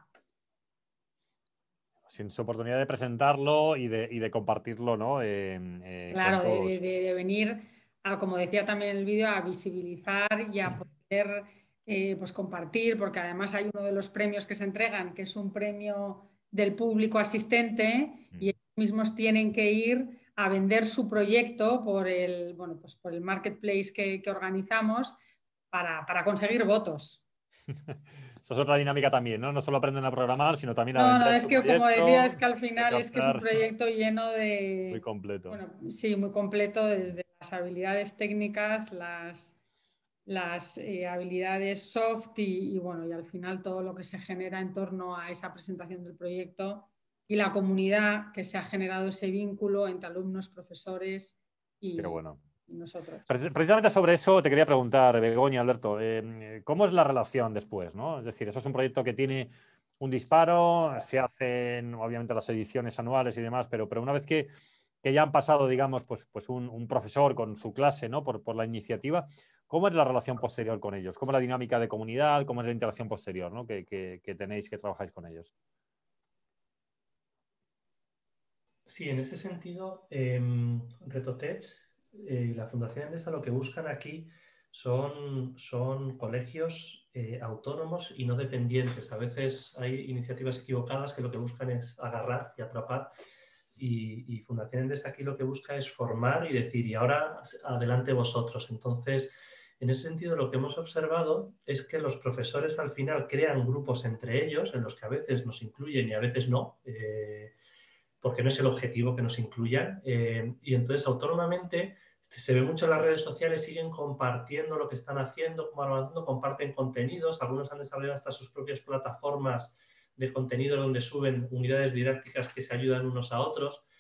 S1: Sin su oportunidad de presentarlo y de compartirlo, ¿no?
S2: Claro, de venir, como decía también en el vídeo, a visibilizar y a poder pues compartir, porque además hay uno de los premios que se entregan, que es un premio del público asistente, y ellos mismos tienen que ir a vender su proyecto por el marketplace que organizamos para conseguir votos.
S1: Eso es otra dinámica también, ¿no? No solo aprenden a programar, sino también a vender.
S2: No, es que como decía, es que al final es que es un proyecto lleno de...
S1: Muy completo.
S2: Bueno, sí, muy completo, desde las habilidades técnicas, las habilidades soft y al final todo lo que se genera en torno a esa presentación del proyecto y la comunidad que se ha generado, ese vínculo entre alumnos, profesores y nosotros.
S1: Precisamente sobre eso te quería preguntar, Begoña, Alberto, ¿cómo es la relación después, ¿no? Es decir, eso es un proyecto que tiene un disparo, se hacen obviamente las ediciones anuales y demás, pero una vez que ya han pasado, digamos, pues un profesor con su clase, ¿no? por la iniciativa, ¿cómo es la relación posterior con ellos? ¿Cómo es la dinámica de comunidad? ¿Cómo es la interacción posterior, ¿no? que tenéis, que trabajáis con ellos?
S3: Sí, en ese sentido, Retotech y la Fundación Endesa lo que buscan aquí son colegios autónomos y no dependientes. A veces hay iniciativas equivocadas que lo que buscan es agarrar y atrapar, y Fundación Endesa aquí lo que busca es formar y decir, y ahora adelante vosotros. Entonces, en ese sentido, lo que hemos observado es que los profesores al final crean grupos entre ellos, en los que a veces nos incluyen y a veces no, porque no es el objetivo que nos incluyan, y entonces autónomamente se ve mucho en las redes sociales, siguen compartiendo lo que están haciendo, cómo van avanzando, comparten contenidos, algunos han desarrollado hasta sus propias plataformas de contenido donde suben unidades didácticas que se ayudan unos a otros,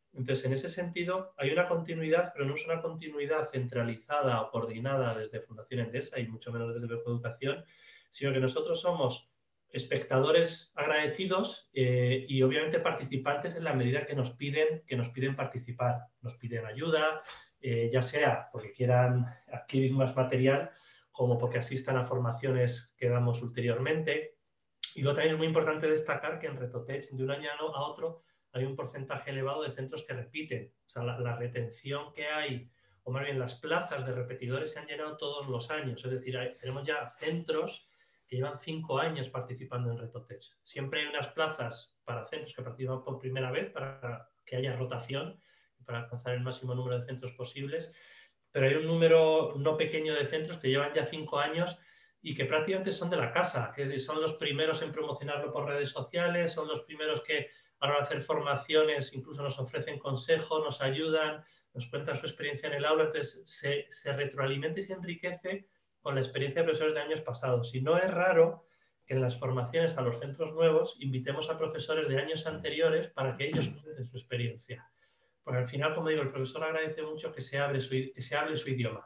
S3: Entonces, en ese sentido, hay una continuidad, pero no es una continuidad centralizada o coordinada desde Fundación Endesa y mucho menos desde Becoeducación, sino que nosotros somos espectadores agradecidos y obviamente participantes en la medida que nos piden participar, nos piden ayuda, ya sea porque quieran adquirir más material como porque asistan a formaciones que damos ulteriormente. Y luego también es muy importante destacar que en Retotech de un año a otro hay un porcentaje elevado de centros que repiten. O sea, la retención que hay, o más bien las plazas de repetidores se han llenado todos los años. Es decir, tenemos ya centros que llevan 5 años participando en Retotech. Siempre hay unas plazas para centros que participan por primera vez para que haya rotación y para alcanzar el máximo número de centros posibles. Pero hay un número no pequeño de centros que llevan ya 5 años y que prácticamente son de la casa, que son los primeros en promocionarlo por redes sociales, son los primeros que a la hora de hacer formaciones incluso nos ofrecen consejos, nos ayudan, nos cuentan su experiencia en el aula, entonces se retroalimenta y se enriquece con la experiencia de profesores de años pasados. Y no es raro que en las formaciones a los centros nuevos invitemos a profesores de años anteriores para que ellos cuenten su experiencia. Porque al final, como digo, el profesor agradece mucho que se hable su idioma.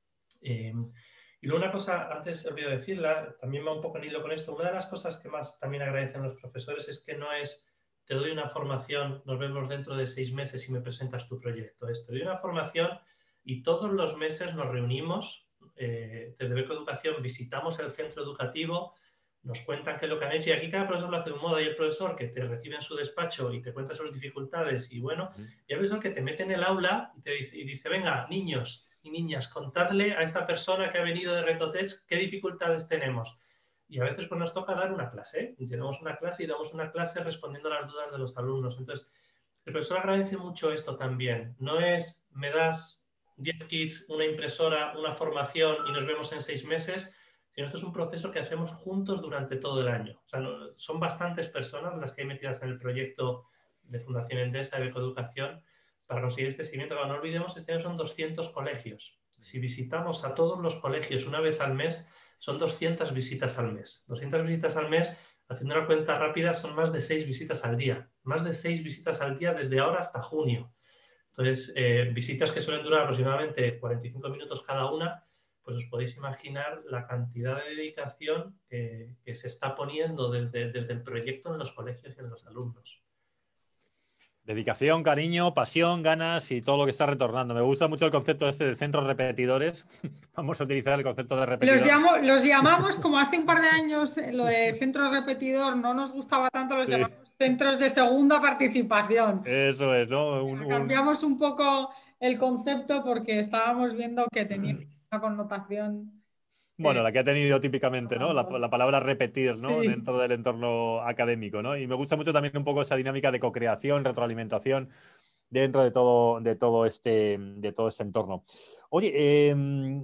S3: Y luego una cosa, antes he olvidado decirla, también va un poco en hilo con esto, una de las cosas que más también agradecen los profesores es que no es te doy una formación, nos vemos dentro de 6 meses y me presentas tu proyecto. Te doy una formación y todos los meses nos reunimos, desde Becoeducación visitamos el centro educativo, nos cuentan qué es lo que han hecho y aquí cada profesor lo hace de un modo. Hay el profesor que te recibe en su despacho y te cuenta sus dificultades y bueno, y hay el profesor que te mete en el aula y dice, venga, niños y niñas, contadle a esta persona que ha venido de Retotech qué dificultades tenemos. Y a veces pues nos toca dar una clase, tenemos una clase y damos una clase respondiendo a las dudas de los alumnos. Entonces, el profesor agradece mucho esto también. No es, me das 10 kits, una impresora, una formación y nos vemos en 6 meses, sino esto es un proceso que hacemos juntos durante todo el año. O sea, son bastantes personas las que hay metidas en el proyecto de Fundación Endesa de Becoeducación para conseguir este seguimiento. Pero no olvidemos, este año son 200 colegios. Si visitamos a todos los colegios una vez al mes, son 200 visitas al mes. 200 visitas al mes, haciendo una cuenta rápida, son más de 6 visitas al día. Más de 6 visitas al día desde ahora hasta junio. Entonces, visitas que suelen durar aproximadamente 45 minutos cada una, pues os podéis imaginar la cantidad de dedicación que se está poniendo desde el proyecto en los colegios y en los alumnos.
S1: Dedicación, cariño, pasión, ganas y todo lo que está retornando. Me gusta mucho el concepto este de centros repetidores. Vamos a utilizar el concepto de repetidor.
S2: Los llamamos, como hace un par de años, lo de centro repetidor no nos gustaba tanto, los llamamos centros de segunda participación.
S1: Eso es, ¿no?
S2: Cambiamos un poco el concepto porque estábamos viendo que tenía una connotación...
S1: Bueno, la que ha tenido típicamente, ¿no? La palabra repetir, ¿no?
S2: Sí.
S1: Dentro del entorno académico, ¿no? Y me gusta mucho también un poco esa dinámica de co-creación, retroalimentación dentro de todo este entorno. Oye,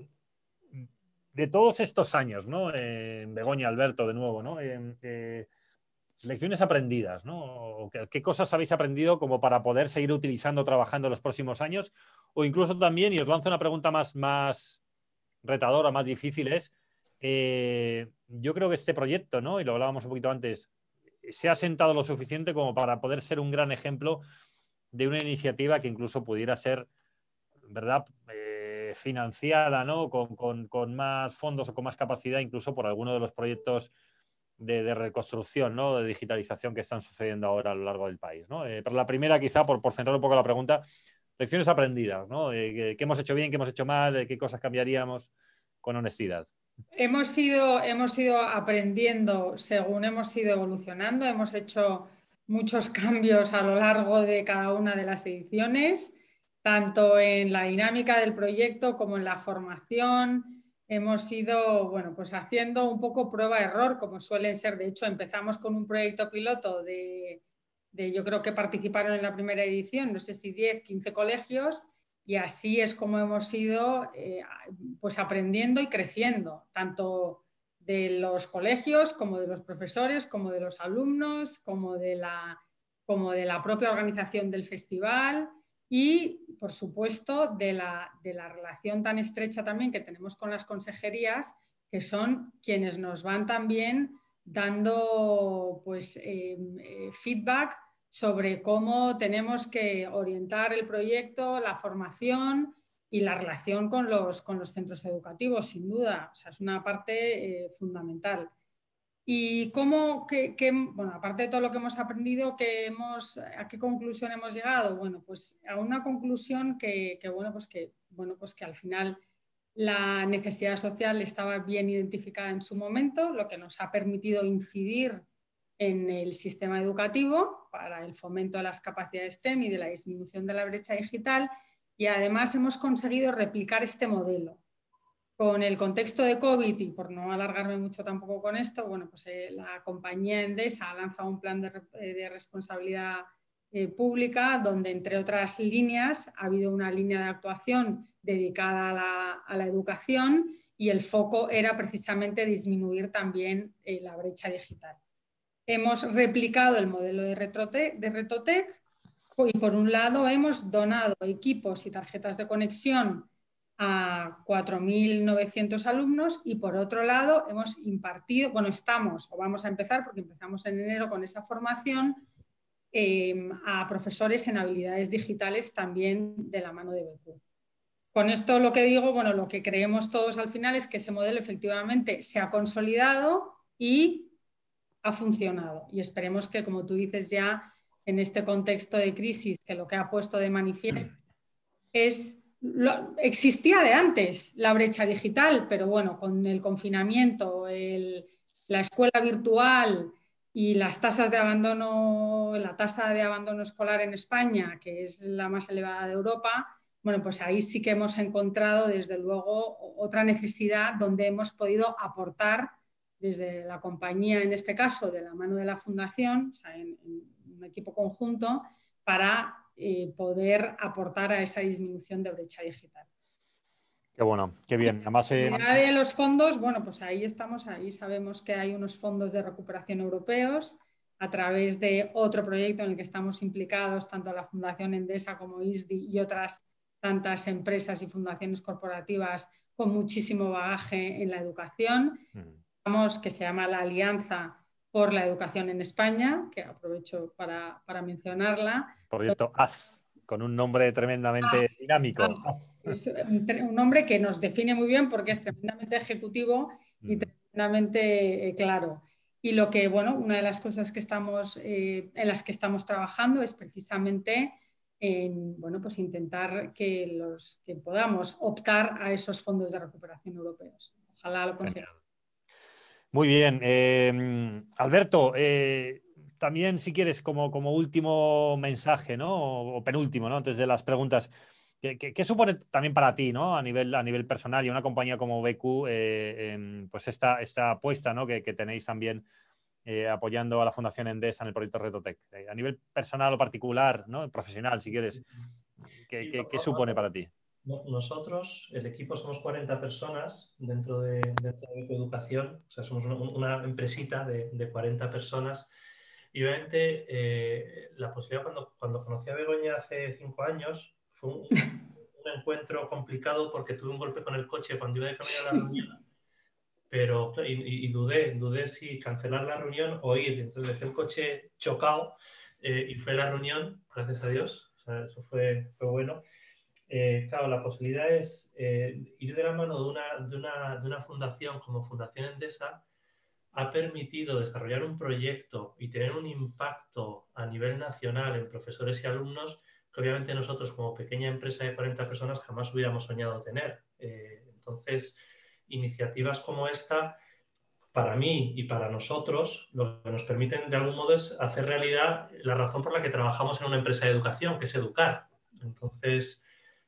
S1: de todos estos años, ¿no? Begoña, Alberto, de nuevo, ¿no? Lecciones aprendidas, ¿no? ¿Qué cosas habéis aprendido como para poder seguir utilizando, trabajando en los próximos años? O incluso también, y os lanzo una pregunta más retadora, más difícil es, yo creo que este proyecto, ¿no? Y lo hablábamos un poquito antes, se ha sentado lo suficiente como para poder ser un gran ejemplo de una iniciativa que incluso pudiera ser, ¿verdad?, financiada, ¿no? Con más fondos o con más capacidad, incluso por alguno de los proyectos de reconstrucción, ¿no? De digitalización que están sucediendo ahora a lo largo del país, ¿no? Pero la primera, quizá, por centrar un poco la pregunta, lecciones aprendidas, ¿no? ¿Qué hemos hecho bien, qué hemos hecho mal, qué cosas cambiaríamos con honestidad?
S2: Hemos ido aprendiendo según hemos ido evolucionando, hemos hecho muchos cambios a lo largo de cada una de las ediciones, tanto en la dinámica del proyecto como en la formación. Hemos ido, bueno, pues haciendo un poco prueba-error, como suelen ser. De hecho, empezamos con un proyecto piloto de yo creo que participaron en la primera edición, no sé si 10, 15 colegios, y así es como hemos ido pues aprendiendo y creciendo, tanto de los colegios como de los profesores, como de los alumnos, como de la propia organización del festival y, por supuesto, de la relación tan estrecha también que tenemos con las consejerías, que son quienes nos van también dando pues, feedback sobre cómo tenemos que orientar el proyecto, la formación y la relación con los centros educativos, sin duda. O sea, es una parte fundamental. Y bueno, aparte de todo lo que hemos aprendido, ¿a qué conclusión hemos llegado? Bueno, pues a una conclusión que al final la necesidad social estaba bien identificada en su momento, lo que nos ha permitido incidir en el sistema educativo para el fomento de las capacidades STEM y de la disminución de la brecha digital, y además hemos conseguido replicar este modelo. Con el contexto de COVID, y por no alargarme mucho tampoco con esto, bueno, pues la compañía Endesa ha lanzado un plan de responsabilidad pública donde, entre otras líneas, ha habido una línea de actuación dedicada a la educación, y el foco era precisamente disminuir también la brecha digital. Hemos replicado el modelo de Retotec y, por un lado, hemos donado equipos y tarjetas de conexión a 4.900 alumnos, y por otro lado hemos impartido, vamos a empezar, porque empezamos en enero con esa formación, a profesores en habilidades digitales también de la mano de BQ. Con esto lo que digo, bueno, lo que creemos todos al final es que ese modelo efectivamente se ha consolidado y ha funcionado, y esperemos que, como tú dices, ya en este contexto de crisis, que lo que ha puesto de manifiesto existía de antes la brecha digital, pero bueno, con el confinamiento, la escuela virtual y las tasas de abandono, la tasa de abandono escolar en España, que es la más elevada de Europa, bueno, pues ahí sí que hemos encontrado, desde luego, otra necesidad donde hemos podido aportar desde la compañía, en este caso, de la mano de la Fundación, o sea, en un equipo conjunto, para poder aportar a esa disminución de brecha digital.
S1: Qué bueno, qué bien. Además,
S2: de los fondos, bueno, pues ahí estamos, ahí sabemos que hay unos fondos de recuperación europeos a través de otro proyecto en el que estamos implicados, tanto la Fundación Endesa como ISDI y otras tantas empresas y fundaciones corporativas con muchísimo bagaje en la educación, que se llama la Alianza por la Educación en España, que aprovecho para mencionarla.
S1: Proyecto AZ, con un nombre tremendamente dinámico.
S2: Es un nombre que nos define muy bien porque es tremendamente ejecutivo y tremendamente claro. Y lo que, bueno, una de las cosas que en las que estamos trabajando es precisamente en, bueno, pues intentar que podamos optar a esos fondos de recuperación europeos. Ojalá lo consigamos.
S1: Muy bien. Alberto, también, si quieres, como último mensaje, ¿no? O penúltimo, ¿no? Antes de las preguntas, ¿qué supone también para ti, ¿no? A nivel personal, y una compañía como BQ, pues esta apuesta, ¿no? que tenéis también apoyando a la Fundación Endesa en el proyecto Retotec? A nivel personal o particular, ¿no? Profesional, si quieres, ¿qué supone para ti?
S3: Nosotros, el equipo, somos 40 personas dentro de Educación, o sea, somos una empresita de 40 personas, y obviamente la posibilidad, cuando conocí a Begoña hace 5 años, fue un encuentro complicado porque tuve un golpe con el coche cuando iba de camino a la reunión, pero dudé si cancelar la reunión o ir. Entonces dejé el coche chocado y fue la reunión, gracias a Dios. O sea, eso fue bueno. Claro, la posibilidad es ir de la mano de una fundación como Fundación Endesa. Ha permitido desarrollar un proyecto y tener un impacto a nivel nacional en profesores y alumnos que obviamente nosotros, como pequeña empresa de 40 personas, jamás hubiéramos soñado tener. Entonces, iniciativas como esta, para mí y para nosotros, lo que nos permiten de algún modo es hacer realidad la razón por la que trabajamos en una empresa de educación, que es educar. Entonces,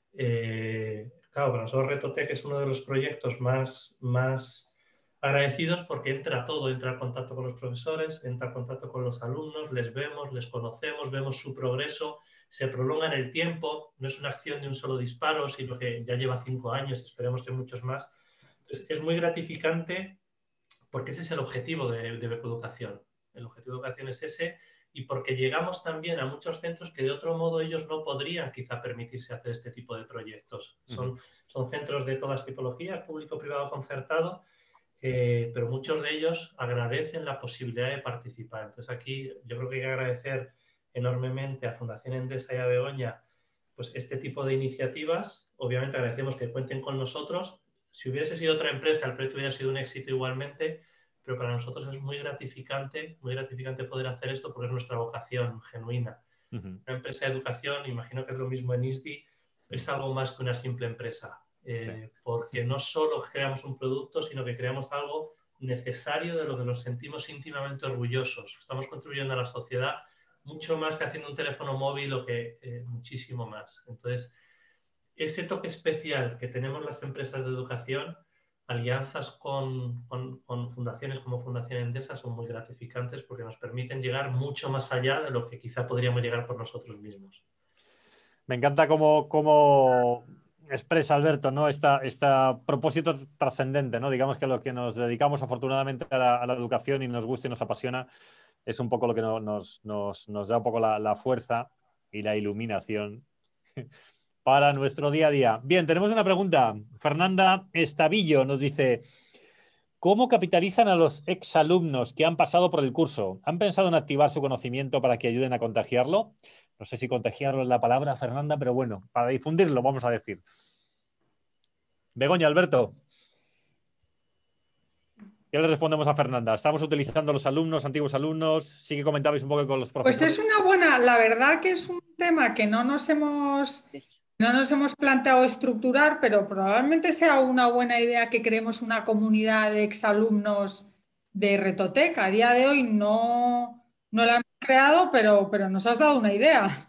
S3: claro, para nosotros Retotec es uno de los proyectos más agradecidos, porque entra en contacto con los profesores, entra en contacto con los alumnos, les vemos, les conocemos, vemos su progreso, se prolonga en el tiempo, no es una acción de un solo disparo, sino que ya lleva 5 años, esperemos que muchos más. Entonces, es muy gratificante porque ese es el objetivo de BQ Educación. El objetivo de educación es ese, y porque llegamos también a muchos centros que de otro modo ellos no podrían quizá permitirse hacer este tipo de proyectos. Son centros de todas tipologías, público, privado, concertado, pero muchos de ellos agradecen la posibilidad de participar. Entonces aquí yo creo que hay que agradecer enormemente a Fundación Endesa y a Begoña pues este tipo de iniciativas. Obviamente agradecemos que cuenten con nosotros. Si hubiese sido otra empresa, el proyecto hubiera sido un éxito igualmente, pero para nosotros es muy gratificante poder hacer esto porque es nuestra vocación genuina. Una empresa de educación, imagino que es lo mismo en ISDI, es algo más que una simple empresa, porque no solo creamos un producto, sino que creamos algo necesario de lo que nos sentimos íntimamente orgullosos. Estamos contribuyendo a la sociedad mucho más que haciendo un teléfono móvil o que muchísimo más. Entonces, ese toque especial que tenemos las empresas de educación, alianzas con fundaciones como Fundación Endesa son muy gratificantes porque nos permiten llegar mucho más allá de lo que quizá podríamos llegar por nosotros mismos.
S1: Me encanta cómo expresa Alberto, ¿no? Este propósito trascendente, ¿no? Digamos que lo que nos dedicamos afortunadamente a la educación y nos gusta y nos apasiona es un poco lo que nos da un poco la fuerza y la iluminación para nuestro día a día. Bien, tenemos una pregunta. Fernanda Estavillo nos dice: ¿cómo capitalizan a los exalumnos que han pasado por el curso? ¿Han pensado en activar su conocimiento para que ayuden a contagiarlo? No sé si contagiarlo es la palabra, Fernanda, pero bueno, para difundirlo, vamos a decir. Begoña, Alberto. ¿Qué le respondemos a Fernanda? ¿Estamos utilizando los alumnos, antiguos alumnos? Sí que comentabais un poco con los profesores.
S2: Pues es una buena, la verdad que es un tema que no nos hemos planteado estructurar, pero probablemente sea una buena idea que creemos una comunidad de exalumnos de Retotec. A día de hoy no la hemos creado, pero nos has dado una idea.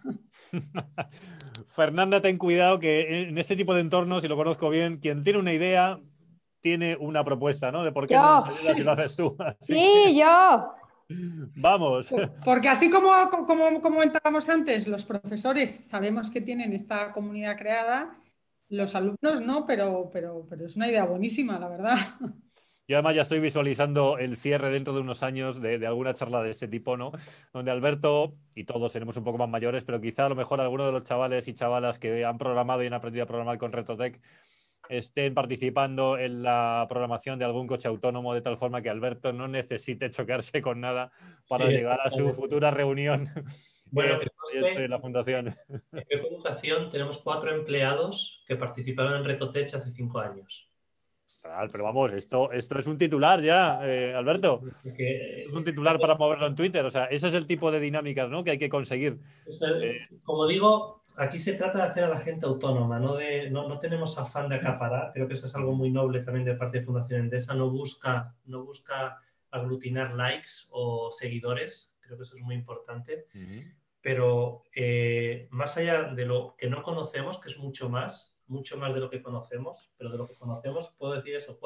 S1: Fernanda, ten cuidado que en este tipo de entornos, si lo conozco bien, quien tiene una idea tiene una propuesta, ¿no? De por qué no nos ayudas si lo haces tú. Así
S12: sí, yo.
S1: Vamos.
S2: Porque así como comentábamos antes, los profesores sabemos que tienen esta comunidad creada, los alumnos no, pero es una idea buenísima, la verdad.
S1: Yo además ya estoy visualizando el cierre dentro de unos años de alguna charla de este tipo, ¿no? Donde Alberto, y todos seremos un poco más mayores, pero quizá a lo mejor algunos de los chavales y chavalas que han programado y han aprendido a programar con Retotec estén participando en la programación de algún coche autónomo, de tal forma que Alberto no necesite chocarse con nada para llegar a su futura reunión
S3: bueno,
S1: de la fundación.
S3: En Educación tenemos 4 empleados que participaron en Retotec hace 5 años.
S1: Pero vamos, esto es un titular ya, Alberto. Es un titular para moverlo en Twitter. O sea, ese es el tipo de dinámicas, ¿no?, que hay que conseguir.
S3: Como digo, aquí se trata de hacer a la gente autónoma, no tenemos afán de acaparar. Creo que eso es algo muy noble también de parte de Fundación Endesa. No busca aglutinar likes o seguidores. Creo que eso es muy importante. Pero más allá de lo que no conocemos, que es mucho más de lo que conocemos, pero de lo que conocemos puedo decir eso: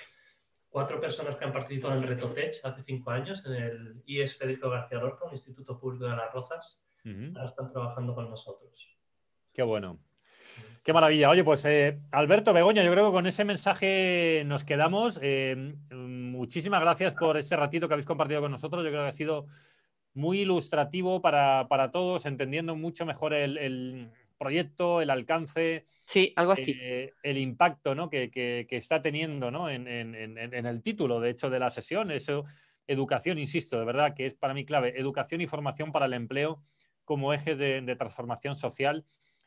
S3: cuatro personas que han participado en Retotec hace 5 años en el IES Federico García Lorca, un Instituto Público de Las Rozas. Ahora están trabajando con nosotros.
S1: Qué bueno. Qué maravilla. Oye, pues Alberto, Begoña, yo creo que con ese mensaje nos quedamos. Muchísimas gracias por este ratito que habéis compartido con nosotros. Yo creo que ha sido muy ilustrativo para todos, entendiendo mucho mejor el proyecto, el alcance,
S12: sí, algo así.
S1: El impacto, ¿no?, que está teniendo, ¿no?, en el título, de hecho, de la sesión. Eso, educación, insisto, de verdad que es para mí clave, educación y formación para el empleo como ejes de transformación social.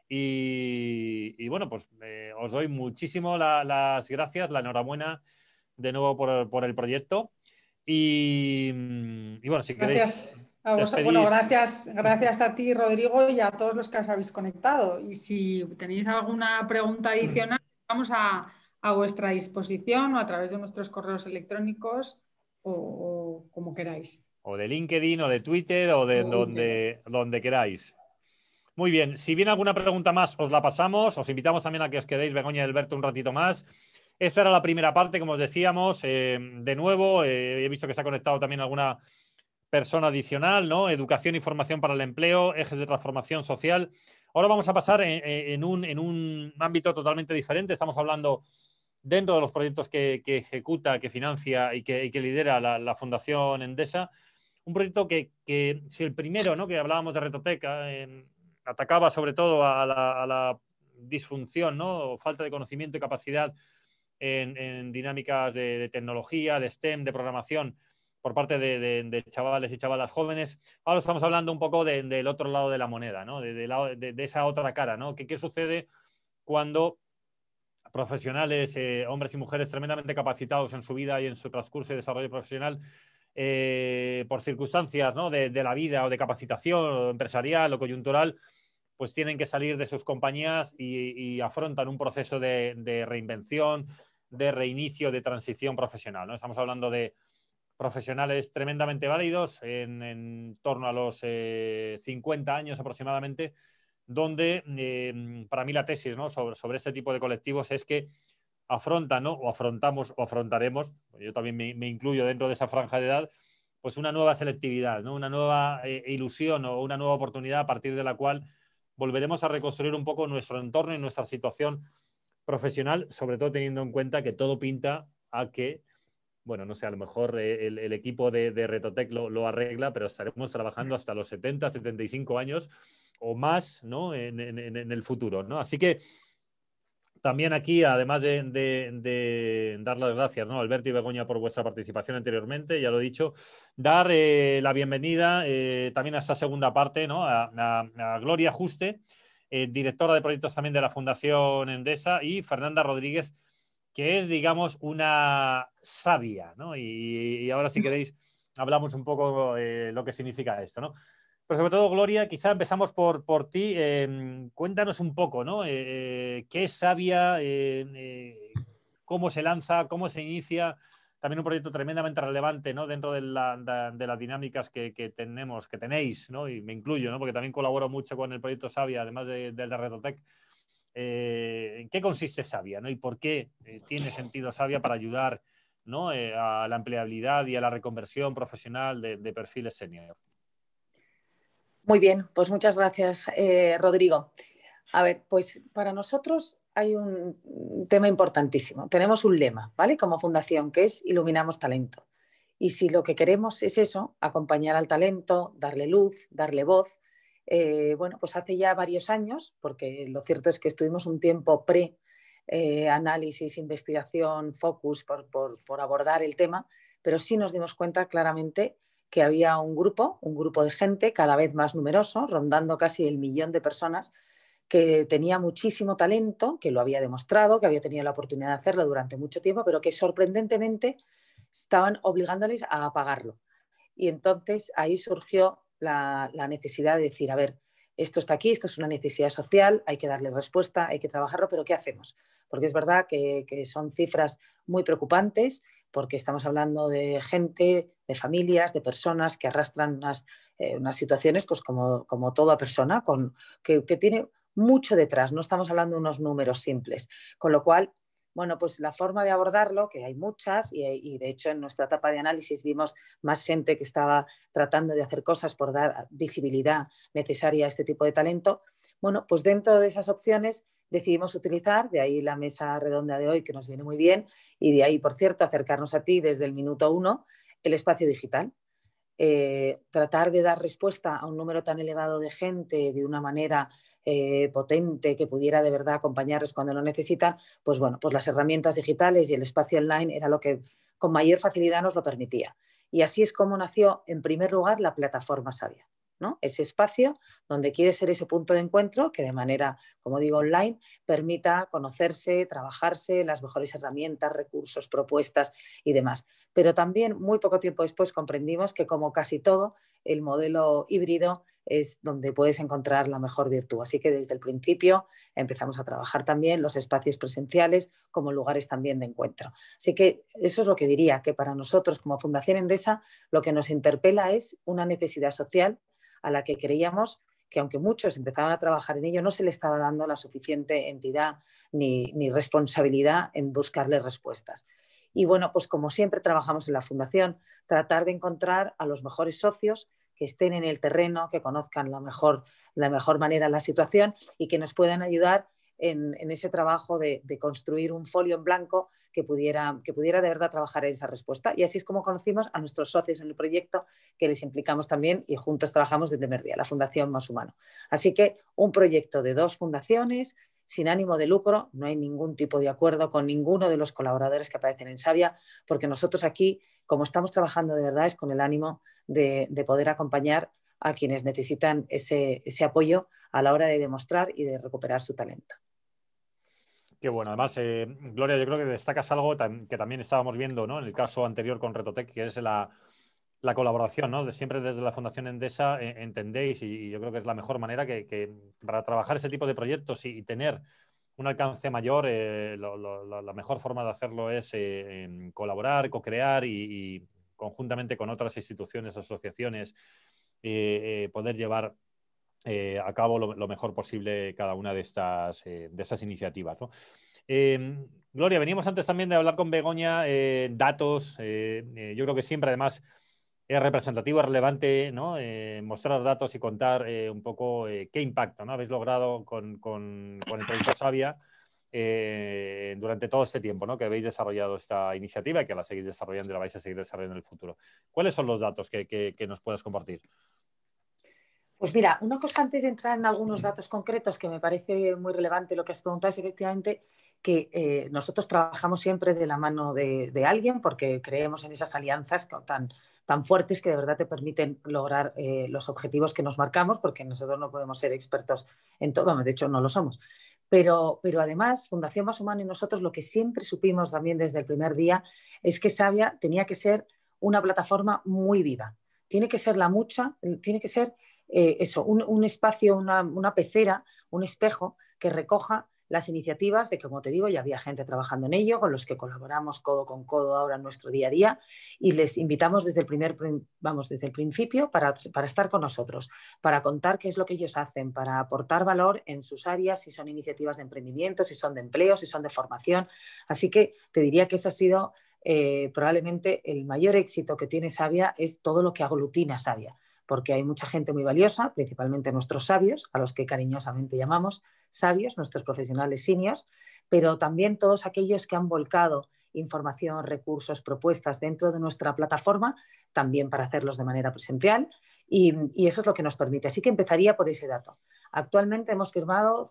S1: Y bueno, pues os doy muchísimo las gracias, la enhorabuena de nuevo por el proyecto. Y bueno, si queréis...
S2: Bueno, gracias a ti, Rodrigo, y a todos los que os habéis conectado. Y si tenéis alguna pregunta adicional, estamos a vuestra disposición o a través de nuestros correos electrónicos o como queráis.
S1: O de LinkedIn o de Twitter o de donde queráis. Muy bien, si viene alguna pregunta más, os la pasamos. Os invitamos también a que os quedéis, Begoña y Alberto, un ratito más. Esta era la primera parte, como os decíamos. De nuevo, he visto que se ha conectado también alguna persona adicional, ¿no? Educación y formación para el empleo, ejes de transformación social. Ahora vamos a pasar en un ámbito totalmente diferente. Estamos hablando dentro de los proyectos que ejecuta, que financia y que lidera la Fundación Endesa. Un proyecto que si el primero, ¿no?, que hablábamos de Retotec, atacaba sobre todo a la disfunción, ¿no?, o falta de conocimiento y capacidad en dinámicas de tecnología, de STEM, de programación, por parte de chavales y chavalas jóvenes. Ahora estamos hablando un poco del otro lado de la moneda, ¿no? de esa otra cara, ¿no? ¿Qué sucede cuando profesionales, hombres y mujeres tremendamente capacitados en su vida y en su transcurso y desarrollo profesional, por circunstancias, ¿no? de la vida o de capacitación o empresarial o coyuntural, pues tienen que salir de sus compañías y afrontan un proceso de reinvención, de reinicio, de transición profesional, ¿no? Estamos hablando de profesionales tremendamente válidos en torno a los 50 años aproximadamente, donde para mí la tesis, ¿no? sobre este tipo de colectivos es que afrontan, ¿no? o afrontamos o afrontaremos, yo también me incluyo dentro de esa franja de edad, pues una nueva selectividad, ¿no? Una nueva ilusión o una nueva oportunidad a partir de la cual volveremos a reconstruir un poco nuestro entorno y nuestra situación profesional, sobre todo teniendo en cuenta que todo pinta a que, bueno, no sé, a lo mejor el equipo de Retotec lo arregla, pero estaremos trabajando hasta los 70, 75 años o más, ¿no? en el futuro, ¿no? Así que también aquí, además de dar las gracias, ¿no? Alberto y Begoña por vuestra participación anteriormente, ya lo he dicho, dar la bienvenida también a esta segunda parte, ¿no? a Gloria Juste, directora de proyectos también de la Fundación Endesa, y Fernanda Rodríguez, que es, digamos, una sabia, ¿no? Y ahora, si queréis, hablamos un poco lo que significa esto, ¿no? Pero sobre todo, Gloria, quizá empezamos por ti. Cuéntanos un poco, ¿no? ¿Qué es Savia? ¿Cómo se lanza? ¿Cómo se inicia? También un proyecto tremendamente relevante, ¿no? Dentro de las dinámicas que tenéis, ¿no? Y me incluyo, ¿no? Porque también colaboro mucho con el proyecto Savia, además del de Retotec. ¿En qué consiste Savia, ¿no? Y por qué tiene sentido Savia para ayudar, ¿no? a la empleabilidad y a la reconversión profesional de perfiles senior?
S12: Muy bien, pues muchas gracias, Rodrigo. A ver, pues para nosotros hay un tema importantísimo. Tenemos un lema, ¿vale? Como fundación, que es Iluminamos Talento. Y si lo que queremos es eso, acompañar al talento, darle luz, darle voz, bueno, pues hace ya varios años, porque lo cierto es que estuvimos un tiempo análisis, investigación, focus por abordar el tema, pero sí nos dimos cuenta claramente que había un grupo de gente cada vez más numeroso, rondando casi 1 millón de personas, que tenía muchísimo talento, que lo había demostrado, que había tenido la oportunidad de hacerlo durante mucho tiempo, pero que sorprendentemente estaban obligándoles a apagarlo. Y entonces ahí surgió la necesidad de decir, a ver, esto está aquí, esto es una necesidad social, hay que darle respuesta, hay que trabajarlo, pero ¿qué hacemos? Porque es verdad que son cifras muy preocupantes, porque estamos hablando de gente, de familias, de personas que arrastran unas situaciones, pues como toda persona, que tiene mucho detrás, no estamos hablando de unos números simples, con lo cual, bueno, pues la forma de abordarlo, que hay muchas, y de hecho en nuestra etapa de análisis vimos más gente que estaba tratando de hacer cosas por dar visibilidad necesaria a este tipo de talento. Bueno, pues dentro de esas opciones decidimos utilizar, de ahí la mesa redonda de hoy que nos viene muy bien, y de ahí, por cierto, acercarnos a ti desde el minuto 1, el espacio digital. Tratar de dar respuesta a un número tan elevado de gente de una manera potente que pudiera de verdad acompañarles cuando lo necesitan, pues bueno, pues las herramientas digitales y el espacio online era lo que con mayor facilidad nos lo permitía. Y así es como nació, en primer lugar, la plataforma Savia, ¿no? Ese espacio donde quiere ser ese punto de encuentro que de manera, como digo, online, permita conocerse, trabajarse, las mejores herramientas, recursos, propuestas y demás. Pero también muy poco tiempo después comprendimos que, como casi todo, el modelo híbrido es donde puedes encontrar la mejor virtud. Así que desde el principio empezamos a trabajar también los espacios presenciales como lugares también de encuentro. Así que eso es lo que diría, que para nosotros como Fundación Endesa lo que nos interpela es una necesidad social a la que creíamos que, aunque muchos empezaban a trabajar en ello, no se le estaba dando la suficiente entidad ni responsabilidad en buscarle respuestas. Y bueno, pues como siempre trabajamos en la Fundación, tratar de encontrar a los mejores socios que estén en el terreno, que conozcan la mejor manera la situación y que nos puedan ayudar en ese trabajo de construir un folio en blanco que pudiera de verdad trabajar en esa respuesta. Y así es como conocimos a nuestros socios en el proyecto, que les implicamos también y juntos trabajamos desde el primer día, la Fundación Más Humano. Así que un proyecto de 2 fundaciones, sin ánimo de lucro, no hay ningún tipo de acuerdo con ninguno de los colaboradores que aparecen en Savia, porque nosotros aquí como estamos trabajando de verdad es con el ánimo de poder acompañar a quienes necesitan ese apoyo a la hora de demostrar y de recuperar su talento.
S1: Qué bueno. Además, Gloria, yo creo que destacas algo que también estábamos viendo, ¿no?, en el caso anterior con Retotec, que es la colaboración, ¿no? Siempre desde la Fundación Endesa entendéis, y yo creo que es la mejor manera que para trabajar ese tipo de proyectos y tener un alcance mayor, la mejor forma de hacerlo es colaborar, co-crear y conjuntamente con otras instituciones, asociaciones, poder llevar a cabo lo mejor posible cada una de estas iniciativas, ¿no? Gloria, veníamos antes también de hablar con Begoña, datos. Yo creo que siempre además es representativo, es relevante, ¿no?, mostrar datos y contar un poco qué impacto, ¿no?, habéis logrado con el proyecto Savia durante todo este tiempo, ¿no?, que habéis desarrollado esta iniciativa y que la seguís desarrollando y la vais a seguir desarrollando en el futuro. ¿Cuáles son los datos que nos puedas compartir?
S12: Pues mira, una cosa antes de entrar en algunos datos concretos que me parece muy relevante lo que has preguntado es efectivamente que nosotros trabajamos siempre de la mano de alguien porque creemos en esas alianzas tan fuertes que de verdad te permiten lograr los objetivos que nos marcamos, porque nosotros no podemos ser expertos en todo, de hecho no lo somos. Pero además, Fundación Más Humano y nosotros lo que siempre supimos también desde el primer día es que Savia tenía que ser una plataforma muy viva. Tiene que ser tiene que ser un espacio, una pecera, un espejo que recoja las iniciativas de que, como te digo, ya había gente trabajando en ello, con los que colaboramos codo con codo ahora en nuestro día a día, y les invitamos desde el principio para estar con nosotros, para contar qué es lo que ellos hacen, para aportar valor en sus áreas, si son iniciativas de emprendimiento, si son de empleo, si son de formación. Así que te diría que ese ha sido probablemente el mayor éxito que tiene Savia, es todo lo que aglutina Savia, porque hay mucha gente muy valiosa, principalmente nuestros sabios, a los que cariñosamente llamamos sabios, nuestros profesionales seniors, pero también todos aquellos que han volcado información, recursos, propuestas dentro de nuestra plataforma, también para hacerlos de manera presencial, y eso es lo que nos permite. Así que empezaría por ese dato. Actualmente hemos firmado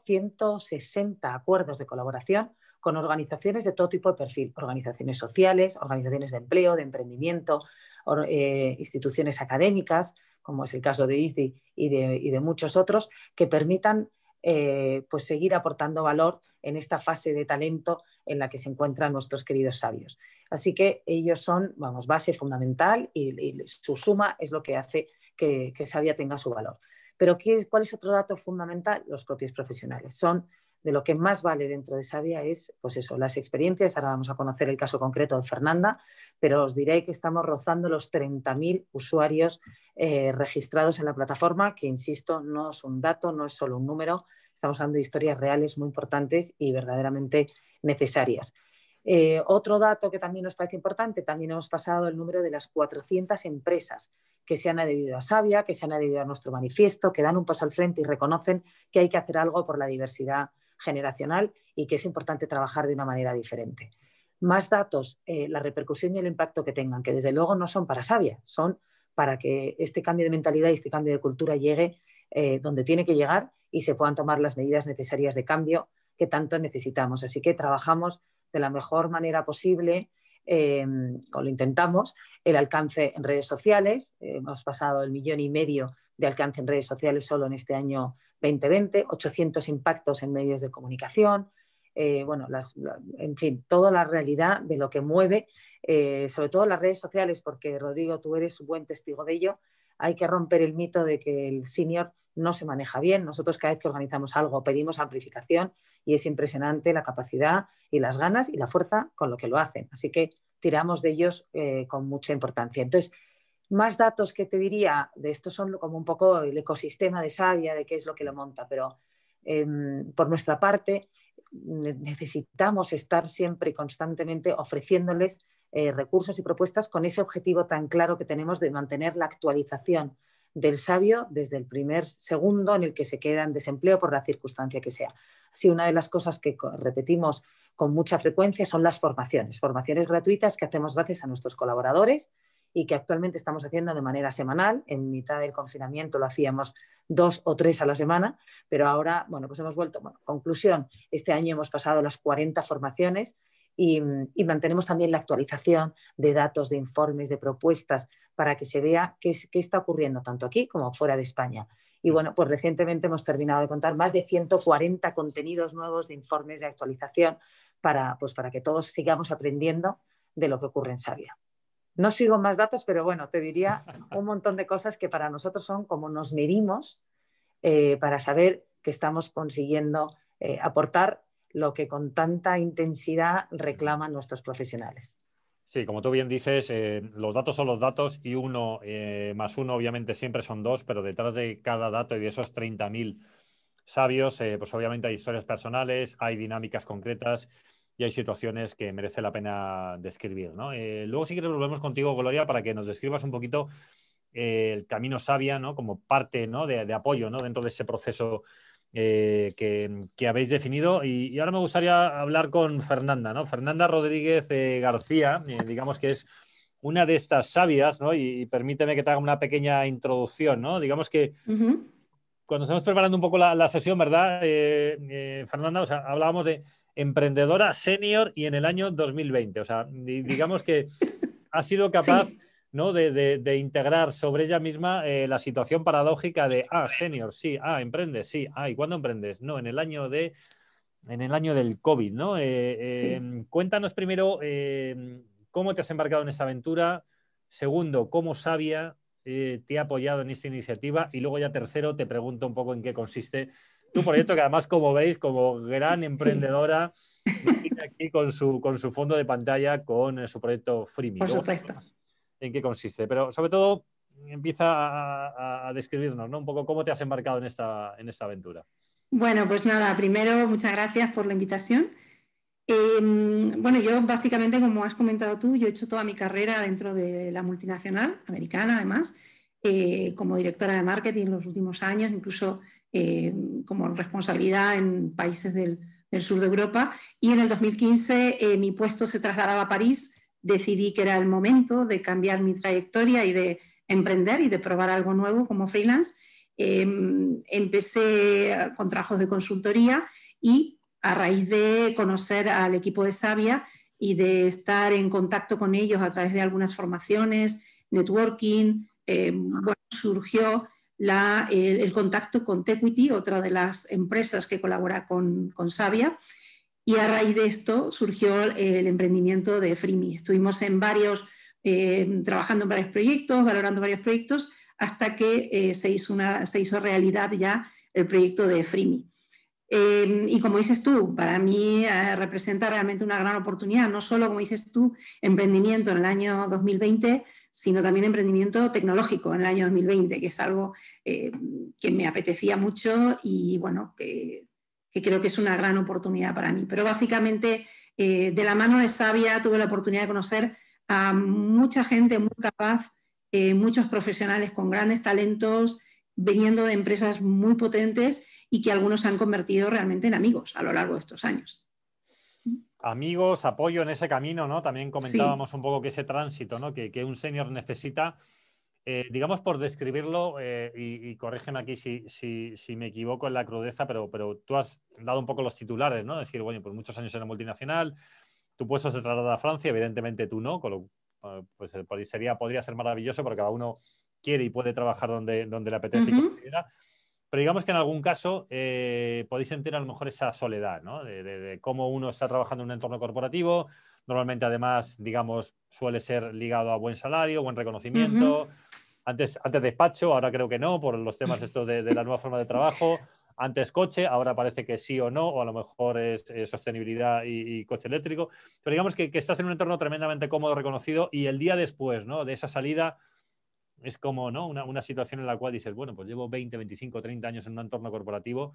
S12: 160 acuerdos de colaboración con organizaciones de todo tipo de perfil, organizaciones sociales, organizaciones de empleo, de emprendimiento, instituciones académicas, como es el caso de ISDI y de muchos otros, que permitan pues seguir aportando valor en esta fase de talento en la que se encuentran nuestros queridos sabios. Así que ellos son, base fundamental y su suma es lo que hace que Savia tenga su valor. Pero ¿cuál es otro dato fundamental? Los propios profesionales. Son de lo que más vale dentro de Savia es, pues eso, las experiencias. Ahora vamos a conocer el caso concreto de Fernanda, pero os diré que estamos rozando los 30.000 usuarios registrados en la plataforma, que insisto, no es un dato, no es solo un número, estamos hablando de historias reales muy importantes y verdaderamente necesarias. Otro dato que también nos parece importante, también hemos pasado el número de las 400 empresas que se han adherido a Savia, que se han adherido a nuestro manifiesto, que dan un paso al frente y reconocen que hay que hacer algo por la diversidad generacional y que es importante trabajar de una manera diferente. Más datos, la repercusión y el impacto que tengan, que desde luego no son para Savia, son para que este cambio de mentalidad y este cambio de cultura llegue donde tiene que llegar y se puedan tomar las medidas necesarias de cambio que tanto necesitamos. Así que trabajamos de la mejor manera posible, o lo intentamos, el alcance en redes sociales. Hemos pasado 1,5 millones de alcance en redes sociales solo en este año 2020, 800 impactos en medios de comunicación, en fin, toda la realidad de lo que mueve, sobre todo las redes sociales, porque Rodrigo, tú eres un buen testigo de ello. Hay que romper el mito de que el senior no se maneja bien. Nosotros cada vez que organizamos algo pedimos amplificación y es impresionante la capacidad y las ganas y la fuerza con lo que lo hacen. Así que tiramos de ellos con mucha importancia. Entonces, más datos que te diría de esto son como un poco el ecosistema de Savia, de qué es lo que lo monta, pero por nuestra parte necesitamos estar siempre y constantemente ofreciéndoles recursos y propuestas con ese objetivo tan claro que tenemos de mantener la actualización del sabio desde el primer segundo en el que se queda en desempleo por la circunstancia que sea. Así, una de las cosas que repetimos con mucha frecuencia son las formaciones gratuitas que hacemos gracias a nuestros colaboradores y que actualmente estamos haciendo de manera semanal. En mitad del confinamiento lo hacíamos 2 o 3 a la semana, pero ahora, pues hemos vuelto. Conclusión, este año hemos pasado las 40 formaciones y mantenemos también la actualización de datos, de informes, de propuestas, para que se vea qué está ocurriendo tanto aquí como fuera de España. Y bueno, pues recientemente hemos terminado de contar más de 140 contenidos nuevos de informes de actualización para que todos sigamos aprendiendo de lo que ocurre en Savia. No sigo más datos, pero bueno, te diría un montón de cosas que para nosotros son como nos medimos para saber que estamos consiguiendo aportar lo que con tanta intensidad reclaman nuestros profesionales.
S1: Sí, como tú bien dices, los datos son los datos y 1 más 1 obviamente siempre son 2, pero detrás de cada dato y de esos 30.000 sabios, pues obviamente hay historias personales, hay dinámicas concretas y hay situaciones que merece la pena describir, ¿no? Luego sí que volvemos contigo, Gloria, para que nos describas un poquito el camino Savia, ¿no? Como parte, ¿no? de apoyo, ¿no? Dentro de ese proceso que habéis definido. Y ahora me gustaría hablar con Fernanda, ¿no? Fernanda Rodríguez García, digamos que es una de estas sabias, ¿no? Y permíteme que te haga una pequeña introducción, ¿no? Digamos que cuando estamos preparando un poco la sesión, ¿verdad, Fernanda? O sea, hablábamos de emprendedora senior y en el año 2020. O sea, digamos que ha sido capaz... Sí. ¿no? de integrar sobre ella misma la situación paradójica de senior, sí, emprende, sí, ¿y cuándo emprendes? No, en el año del COVID, ¿no? Sí. Cuéntanos primero cómo te has embarcado en esta aventura, segundo, cómo Savia te ha apoyado en esta iniciativa y luego ya tercero te pregunto un poco en qué consiste tu proyecto, que además, como veis, como gran emprendedora, viene aquí con su fondo de pantalla, con su proyecto Freemi.
S13: Por supuesto.
S1: En qué consiste, pero sobre todo empieza a describirnos, ¿no? Un poco cómo te has embarcado en esta aventura.
S13: Bueno, pues nada, primero muchas gracias por la invitación. Bueno, yo básicamente, como has comentado tú, yo he hecho toda mi carrera dentro de la multinacional americana, además, como directora de marketing en los últimos años, incluso como responsabilidad en países del sur de Europa, y en el 2015 mi puesto se trasladaba a París. Decidí que era el momento de cambiar mi trayectoria y de emprender y de probar algo nuevo como freelance. Empecé con trabajos de consultoría y a raíz de conocer al equipo de Savia y de estar en contacto con ellos a través de algunas formaciones, networking, bueno, surgió el contacto con Tequity, otra de las empresas que colabora con Savia. Y a raíz de esto surgió el emprendimiento de Freemi. Estuvimos trabajando en varios proyectos, valorando varios proyectos, hasta que se hizo realidad ya el proyecto de Freemi. Y como dices tú, para mí representa realmente una gran oportunidad, no solo, como dices tú, emprendimiento en el año 2020, sino también emprendimiento tecnológico en el año 2020, que es algo que me apetecía mucho y bueno, que creo que es una gran oportunidad para mí. Pero básicamente, de la mano de Savia tuve la oportunidad de conocer a mucha gente muy capaz, muchos profesionales con grandes talentos, viniendo de empresas muy potentes y que algunos se han convertido realmente en amigos a lo largo de estos años.
S1: Amigos, apoyo en ese camino, ¿no? También comentábamos un poco que ese tránsito, ¿no? que un senior necesita. Digamos, por describirlo, y corrígeme aquí si me equivoco en la crudeza, pero tú has dado un poco los titulares, ¿no? Es decir, bueno, pues muchos años en la multinacional, tu puesto se traslada a Francia, evidentemente tú no, pues podría ser maravilloso porque cada uno quiere y puede trabajar donde le apetece y considera. Pero digamos que en algún caso podéis sentir a lo mejor esa soledad, ¿no? De cómo uno está trabajando en un entorno corporativo. Normalmente, además, digamos, suele ser ligado a buen salario, buen reconocimiento. Antes despacho, ahora creo que no, por los temas estos de la nueva forma de trabajo. Antes coche, ahora parece que sí o no, o a lo mejor es sostenibilidad y coche eléctrico. Pero digamos que estás en un entorno tremendamente cómodo, reconocido, y el día después, ¿no? De esa salida es como, ¿no? una situación en la cual dices, bueno, pues llevo 20, 25, 30 años en un entorno corporativo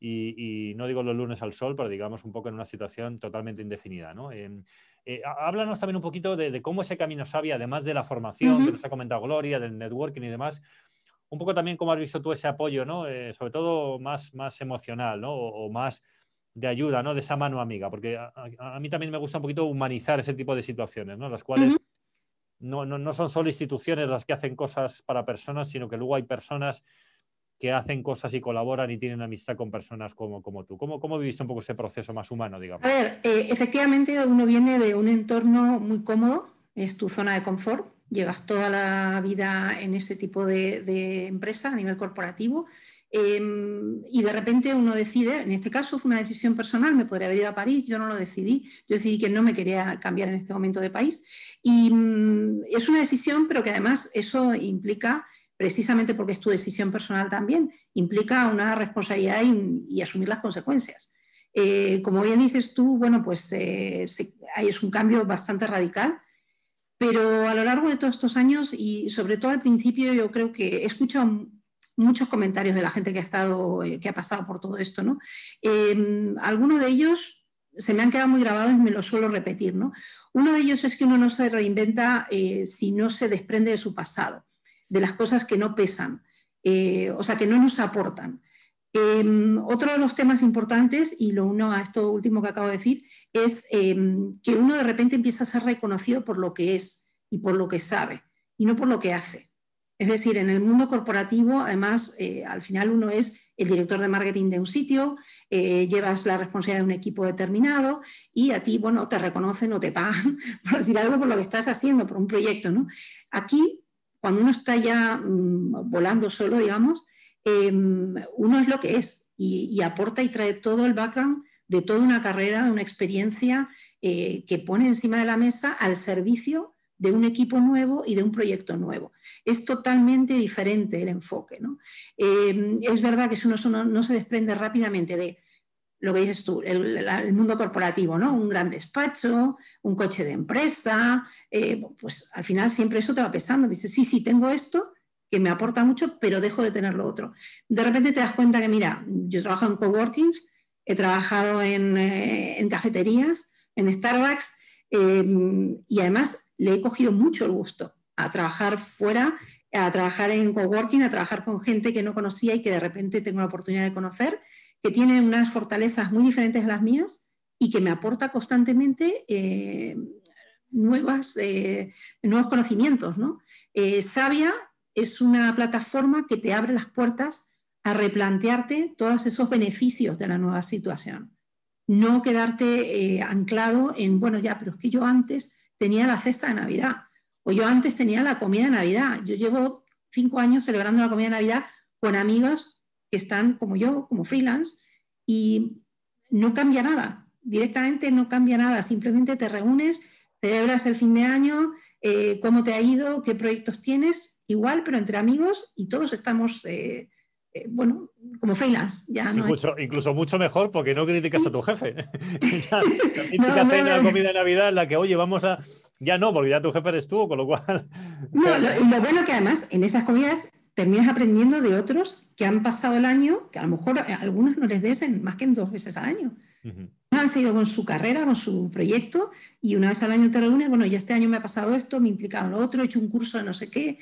S1: y no digo los lunes al sol, pero digamos un poco en una situación totalmente indefinida, ¿no? Háblanos también un poquito de cómo ese camino Savia, además de la formación que nos ha comentado Gloria, del networking y demás, un poco también cómo has visto tú ese apoyo, ¿no? Sobre todo más emocional, ¿no? O más de ayuda, ¿no? De esa mano amiga, porque a mí también me gusta un poquito humanizar ese tipo de situaciones, ¿no? Las cuales no son solo instituciones las que hacen cosas para personas, sino que luego hay personas que hacen cosas y colaboran y tienen amistad con personas como tú. ¿Cómo viviste un poco ese proceso más humano, digamos?
S13: A ver, efectivamente uno viene de un entorno muy cómodo, es tu zona de confort, llevas toda la vida en ese tipo de empresa a nivel corporativo y de repente uno decide, en este caso fue una decisión personal, me podría haber ido a París, yo no lo decidí, yo decidí que no me quería cambiar en este momento de país y es una decisión, pero que además eso implica, precisamente porque es tu decisión personal también, implica una responsabilidad y asumir las consecuencias. Como bien dices tú, bueno, pues es un cambio bastante radical, pero a lo largo de todos estos años y sobre todo al principio yo creo que he escuchado muchos comentarios de la gente que ha pasado por todo esto, ¿no? Algunos de ellos se me han quedado muy grabados y me los suelo repetir, ¿no? Uno de ellos es que uno no se reinventa si no se desprende de su pasado, de las cosas que no pesan, o sea, que no nos aportan. Otro de los temas importantes, y lo uno a esto último que acabo de decir, es que uno de repente empieza a ser reconocido por lo que es y por lo que sabe, y no por lo que hace. Es decir, en el mundo corporativo, además, al final uno es el director de marketing de un sitio, llevas la responsabilidad de un equipo determinado y a ti, bueno, te reconocen o te pagan, por decir algo, por lo que estás haciendo, por un proyecto, ¿no? Aquí, cuando uno está ya volando solo, digamos, uno es lo que es y aporta y trae todo el background de toda una carrera, de una experiencia que pone encima de la mesa al servicio de un equipo nuevo y de un proyecto nuevo. Es totalmente diferente el enfoque, ¿no? Es verdad que si uno no se desprende rápidamente de lo que dices tú, el mundo corporativo, ¿no? Un gran despacho, un coche de empresa, pues al final siempre eso te va pesando. Dices, sí, tengo esto que me aporta mucho, pero dejo de tener lo otro. De repente te das cuenta que, mira, yo he trabajado en coworkings, he trabajado en cafeterías, en Starbucks, y además le he cogido mucho el gusto a trabajar fuera, a trabajar en coworking, a trabajar con gente que no conocía y que de repente tengo la oportunidad de conocer, que tiene unas fortalezas muy diferentes a las mías y que me aporta constantemente nuevos conocimientos, ¿no? Sabia es una plataforma que te abre las puertas a replantearte todos esos beneficios de la nueva situación. No quedarte anclado en, bueno, ya, pero es que yo antes tenía la cesta de Navidad o yo antes tenía la comida de Navidad. Yo llevo 5 años celebrando la comida de Navidad con amigos que están como yo, como freelance, y no cambia nada. Directamente no cambia nada. Simplemente te reúnes, celebras el fin de año, cómo te ha ido, qué proyectos tienes, igual, pero entre amigos y todos estamos, bueno, como freelance. Ya
S1: sí,
S13: no
S1: incluso mucho mejor porque no criticas a tu jefe. Ya, la típica cena de comida de Navidad en la que, oye, vamos a... Ya no, porque ya tu jefe eres tú, con lo cual...
S13: No, lo bueno que además en esas comidas terminas aprendiendo de otros que han pasado el año, que a lo mejor a algunos no les ves más que 2 veces al año. Han seguido con su carrera, con su proyecto, y una vez al año te reúnes, bueno, ya este año me ha pasado esto, me he implicado en lo otro, he hecho un curso de no sé qué,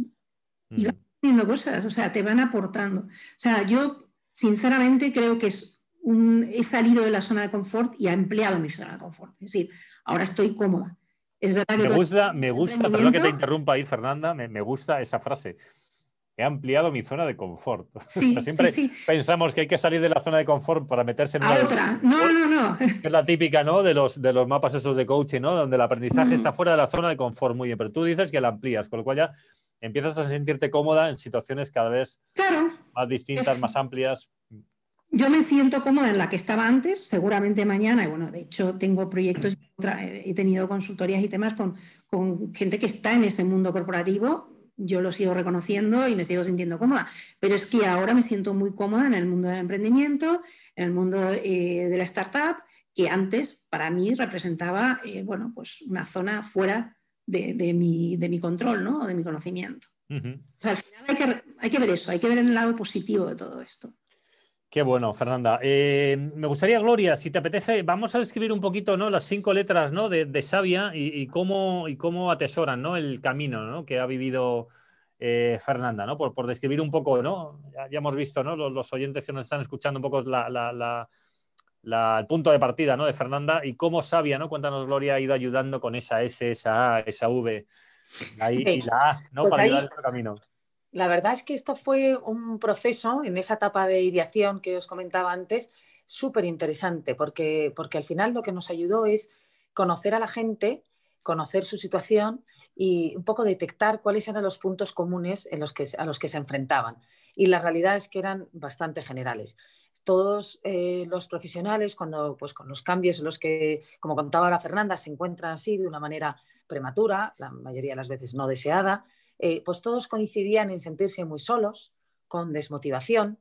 S13: y vas haciendo cosas, o sea, te van aportando. O sea, yo sinceramente creo que he salido de la zona de confort y he empleado mi zona de confort. Es decir, ahora estoy cómoda. Es verdad que
S1: me gusta, perdón que te interrumpa ahí, Fernanda, me gusta esa frase. He ampliado mi zona de confort.
S13: Sí,
S1: siempre
S13: sí.
S1: pensamos que hay que salir de la zona de confort para meterse en una
S13: otra. No.
S1: Es la típica, ¿no? De los mapas esos de coaching, ¿no? Donde el aprendizaje está fuera de la zona de confort. Muy bien, pero tú dices que la amplías, con lo cual ya empiezas a sentirte cómoda en situaciones cada vez más distintas, más amplias.
S13: Yo me siento cómoda en la que estaba antes, seguramente mañana, y bueno, de hecho tengo proyectos, he tenido consultorías y temas con gente que está en ese mundo corporativo. Yo lo sigo reconociendo y me sigo sintiendo cómoda, pero es que ahora me siento muy cómoda en el mundo del emprendimiento, en el mundo de la startup, que antes para mí representaba bueno, pues una zona fuera de mi control, ¿no? O de mi conocimiento. O sea, al final hay que ver eso, hay que ver el lado positivo de todo esto.
S1: Qué bueno, Fernanda. Me gustaría, Gloria, si te apetece, vamos a describir un poquito, ¿no? Las 5 letras, ¿no? de Sabia y cómo atesoran, ¿no? El camino, ¿no? Que ha vivido Fernanda, ¿no? Por describir un poco, ¿no? Ya hemos visto, ¿no? Los oyentes que nos están escuchando un poco el punto de partida, ¿no? De Fernanda y cómo Sabia, ¿no? Cuéntanos, Gloria, ha ido ayudando con esa S, esa A, esa V, la I y la A, ¿no? Pues para ayudar en este camino.
S12: La verdad es que esto fue un proceso en esa etapa de ideación que os comentaba antes, súper interesante, porque al final lo que nos ayudó es conocer a la gente, conocer su situación y un poco detectar cuáles eran los puntos comunes a los que se enfrentaban. Y la realidad es que eran bastante generales. Todos los profesionales, pues, con los cambios en los que, como contaba la Fernanda, se encuentran así de una manera prematura, la mayoría de las veces no deseada, pues todos coincidían en sentirse muy solos, con desmotivación,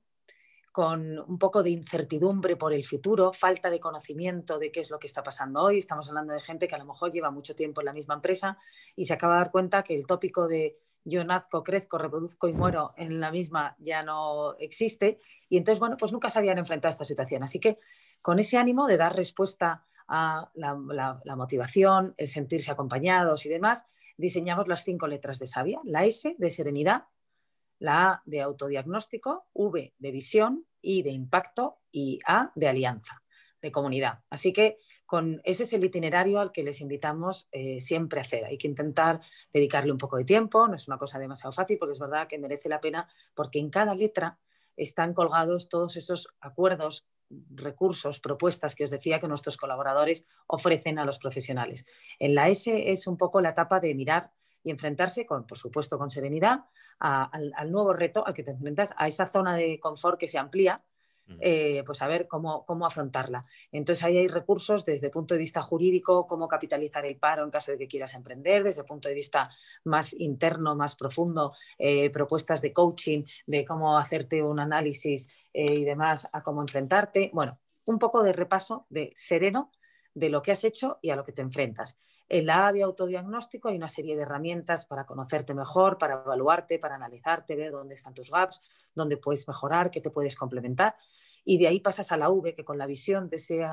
S12: con un poco de incertidumbre por el futuro, falta de conocimiento de qué es lo que está pasando hoy. Estamos hablando de gente que a lo mejor lleva mucho tiempo en la misma empresa y se acaba de dar cuenta que el tópico de yo nazco, crezco, reproduzco y muero en la misma ya no existe. Y entonces, bueno, pues nunca se habían enfrentado a esta situación. Así que con ese ánimo de dar respuesta a la motivación, el sentirse acompañados y demás, diseñamos las 5 letras de Savia: la S de serenidad, la A de autodiagnóstico, V de visión, I de impacto y A de alianza, de comunidad. Así que ese es el itinerario al que les invitamos siempre a hacer. Hay que intentar dedicarle un poco de tiempo, no es una cosa demasiado fácil, porque es verdad que merece la pena, porque en cada letra están colgados todos esos acuerdos, recursos, propuestas que os decía que nuestros colaboradores ofrecen a los profesionales. En la S es un poco la etapa de mirar y enfrentarse, por supuesto con serenidad, al nuevo reto al que te enfrentas, a esa zona de confort que se amplía, pues a ver cómo afrontarla. Entonces ahí hay recursos desde el punto de vista jurídico, cómo capitalizar el paro en caso de que quieras emprender, desde el punto de vista más interno, más profundo, propuestas de coaching, de cómo hacerte un análisis y demás, a cómo enfrentarte. Bueno, un poco de repaso de sereno de lo que has hecho y a lo que te enfrentas. En la A de autodiagnóstico hay una serie de herramientas para conocerte mejor, para evaluarte, para analizarte, ver dónde están tus gaps, dónde puedes mejorar, qué te puedes complementar. Y de ahí pasas a la V, que con la visión de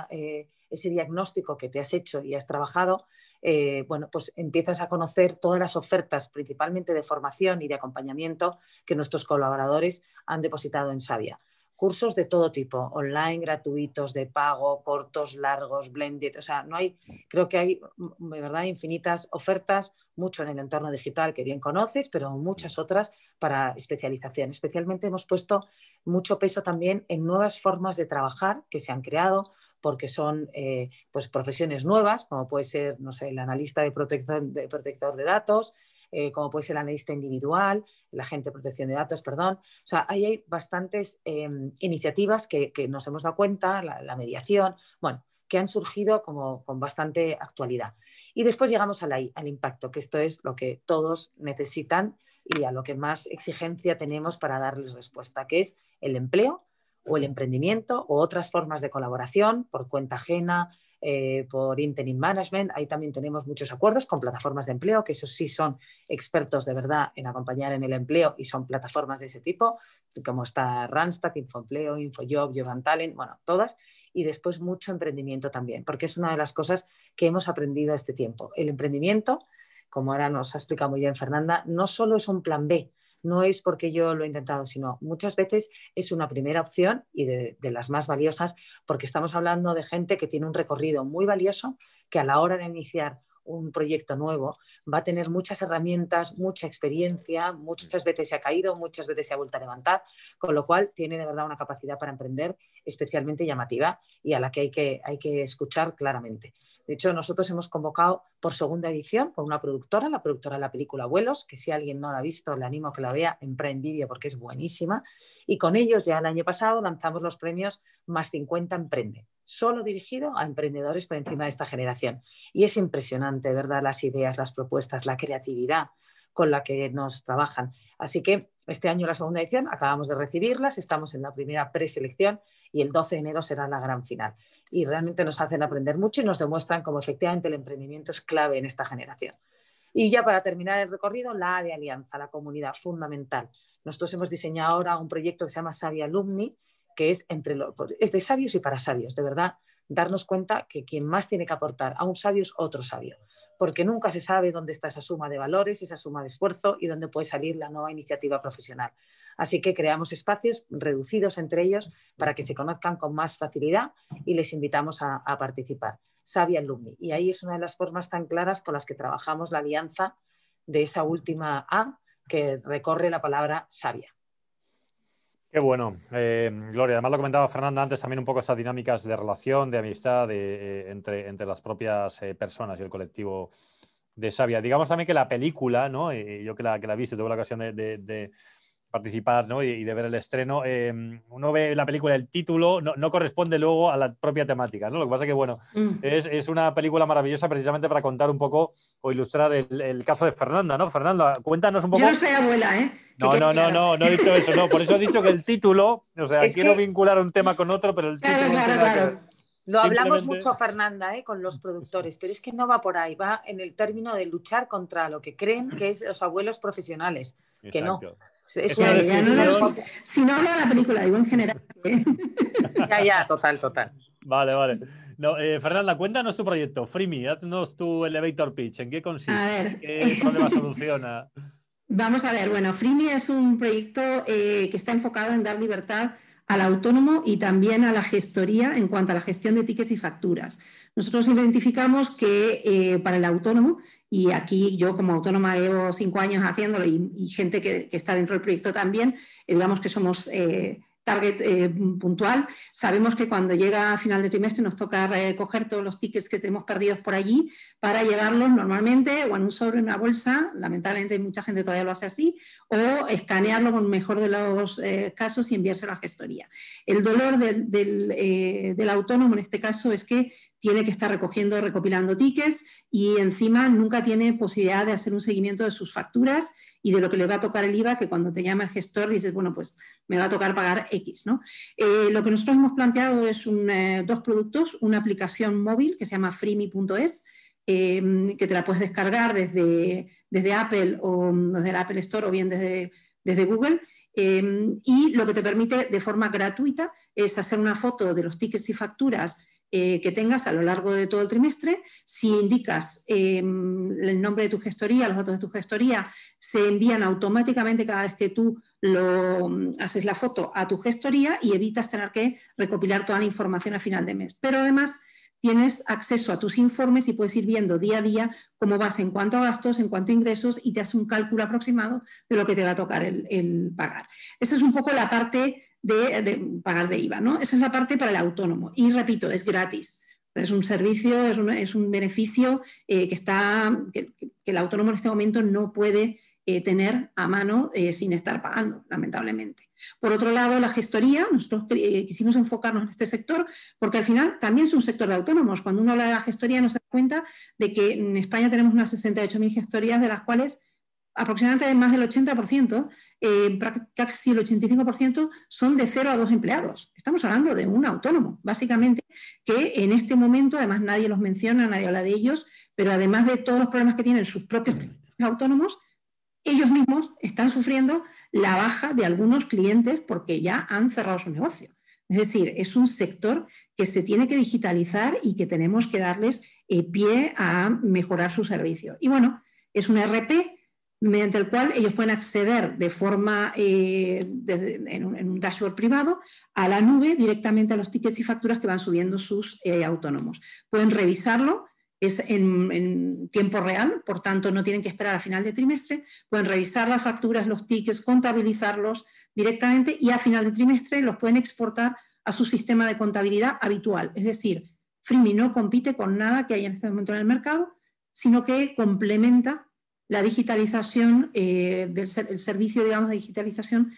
S12: ese diagnóstico que te has hecho y has trabajado, bueno, pues empiezas a conocer todas las ofertas, principalmente de formación y de acompañamiento, que nuestros colaboradores han depositado en Savia. Cursos de todo tipo, online, gratuitos, de pago, cortos, largos, blended. O sea, creo que hay de verdad infinitas ofertas, mucho en el entorno digital que bien conoces, pero muchas otras para especialización. Especialmente hemos puesto mucho peso también en nuevas formas de trabajar que se han creado, porque son pues profesiones nuevas, como puede ser, no sé, el analista de protector de datos, como puede ser el analista individual, el agente de protección de datos, perdón. O sea, ahí hay bastantes iniciativas que nos hemos dado cuenta, la mediación, bueno, que han surgido como con bastante actualidad. Y después llegamos a al impacto, que esto es lo que todos necesitan y a lo que más exigencia tenemos para darles respuesta, que es el empleo o el emprendimiento o otras formas de colaboración por cuenta ajena, por interim management. Ahí también tenemos muchos acuerdos con plataformas de empleo, que esos sí son expertos de verdad en acompañar en el empleo y son plataformas de ese tipo, como está Randstad, Infoempleo, Infojob, Jovan Talent, bueno, todas. Y después mucho emprendimiento también, porque es una de las cosas que hemos aprendido este tiempo. El emprendimiento, como ahora nos ha explicado muy bien Fernanda, no solo es un plan B, no es porque yo lo he intentado, sino muchas veces es una primera opción y de las más valiosas, porque estamos hablando de gente que tiene un recorrido muy valioso, que a la hora de iniciar un proyecto nuevo va a tener muchas herramientas, mucha experiencia, muchas veces se ha caído, muchas veces se ha vuelto a levantar, con lo cual tiene de verdad una capacidad para emprender especialmente llamativa y a la que hay que escuchar claramente. De hecho, nosotros hemos convocado por segunda edición con una productora, la productora de la película Abuelos, que si alguien no la ha visto, le animo a que la vea en Prime Video porque es buenísima. Y con ellos ya el año pasado lanzamos los premios Más 50 Emprende, solo dirigido a emprendedores por encima de esta generación. Y es impresionante, ¿verdad? Las ideas, las propuestas, la creatividad con la que nos trabajan. Así que este año la segunda edición acabamos de recibirlas, estamos en la primera preselección y el 12 de enero será la gran final. Y realmente nos hacen aprender mucho y nos demuestran cómo efectivamente el emprendimiento es clave en esta generación. Y ya para terminar el recorrido, la A de alianza, la comunidad fundamental. Nosotros hemos diseñado ahora un proyecto que se llama Savia Alumni, que es de sabios y para sabios, de verdad, darnos cuenta que quien más tiene que aportar a un sabio es otro sabio, porque nunca se sabe dónde está esa suma de valores, esa suma de esfuerzo y dónde puede salir la nueva iniciativa profesional. Así que creamos espacios reducidos entre ellos para que se conozcan con más facilidad y les invitamos a participar. Savia Alumni. Y ahí es una de las formas tan claras con las que trabajamos la alianza de esa última A que recorre la palabra sabia.
S1: Qué bueno, Gloria. Además lo comentaba Fernanda antes, también un poco estas dinámicas de relación, de amistad entre las propias personas y el colectivo de Sabia. Digamos también que la película, ¿no? Yo que la he visto, tuve la ocasión de participar, ¿no? y de ver el estreno, uno ve la película, el título no corresponde luego a la propia temática, ¿no? Lo que pasa es que, bueno, es una película maravillosa precisamente para contar un poco o ilustrar el caso de Fernanda, ¿no? Fernanda, cuéntanos un poco.
S13: Yo no soy abuela, ¿eh?
S1: No he dicho eso, no. Por eso he dicho que el título, o sea, quiero vincular un tema con otro, pero el título...
S12: Claro. Lo hablamos
S1: Simplemente...
S12: mucho, Fernanda, con los productores, pero es que no va por ahí, va en el término de luchar contra lo que creen que es los abuelos profesionales, que no.
S1: Es una descripción...
S13: Si no hablo de la película, digo en general.
S12: Ya, total.
S1: Vale. No, Fernanda, cuéntanos tu proyecto, Freemi, haznos tu elevator pitch, ¿en qué consiste?
S13: A ver.
S1: ¿Qué problema soluciona?
S13: Vamos a ver, bueno, Freemi es un proyecto que está enfocado en dar libertad al autónomo y también a la gestoría en cuanto a la gestión de tickets y facturas. Nosotros identificamos que para el autónomo, y aquí yo como autónoma llevo 5 años haciéndolo y gente que está dentro del proyecto también, digamos que somos target puntual, sabemos que cuando llega a final de trimestre nos toca recoger todos los tickets que tenemos perdidos por allí para llevarlos normalmente o en un sobre, en una bolsa, lamentablemente mucha gente todavía lo hace así, o escanearlo con el mejor de los casos y enviárselo a la gestoría. El dolor del autónomo en este caso es que tiene que estar recopilando tickets y encima nunca tiene posibilidad de hacer un seguimiento de sus facturas y de lo que le va a tocar el IVA, que cuando te llama el gestor dices, bueno, pues me va a tocar pagar X, ¿no? Lo que nosotros hemos planteado es 2 productos, una aplicación móvil que se llama freemi.es, que te la puedes descargar desde Apple o desde el Apple Store o bien desde Google, y lo que te permite de forma gratuita es hacer una foto de los tickets y facturas que tengas a lo largo de todo el trimestre. Si indicas el nombre de tu gestoría, los datos de tu gestoría, se envían automáticamente cada vez que tú haces la foto a tu gestoría y evitas tener que recopilar toda la información a final de mes. Pero además tienes acceso a tus informes y puedes ir viendo día a día cómo vas en cuanto a gastos, en cuanto a ingresos y te hace un cálculo aproximado de lo que te va a tocar el pagar. Esta es un poco la parte de pagar de IVA, ¿no? Esa es la parte para el autónomo. Y repito, es gratis. Es un servicio, es un beneficio que el autónomo en este momento no puede tener a mano sin estar pagando, lamentablemente. Por otro lado, la gestoría, nosotros quisimos enfocarnos en este sector porque al final también es un sector de autónomos. Cuando uno habla de la gestoría nos da cuenta de que en España tenemos unas 68.000 gestorías, de las cuales aproximadamente más del 80%, casi el 85%, son de 0 a 2 empleados. Estamos hablando de un autónomo, básicamente, que en este momento, además nadie los menciona, nadie habla de ellos, pero además de todos los problemas que tienen sus propios autónomos, ellos mismos están sufriendo la baja de algunos clientes porque ya han cerrado su negocio. Es decir, es un sector que se tiene que digitalizar y que tenemos que darles pie a mejorar su servicio. Y bueno, es un ERP mediante el cual ellos pueden acceder de forma en un dashboard privado a la nube directamente a los tickets y facturas que van subiendo sus autónomos. Pueden revisarlo, es en tiempo real, por tanto no tienen que esperar a final de trimestre, pueden revisar las facturas, los tickets, contabilizarlos directamente y a final de trimestre los pueden exportar a su sistema de contabilidad habitual. Es decir, Freemi no compite con nada que haya en este momento en el mercado, sino que complementa la digitalización, el servicio, digamos, de digitalización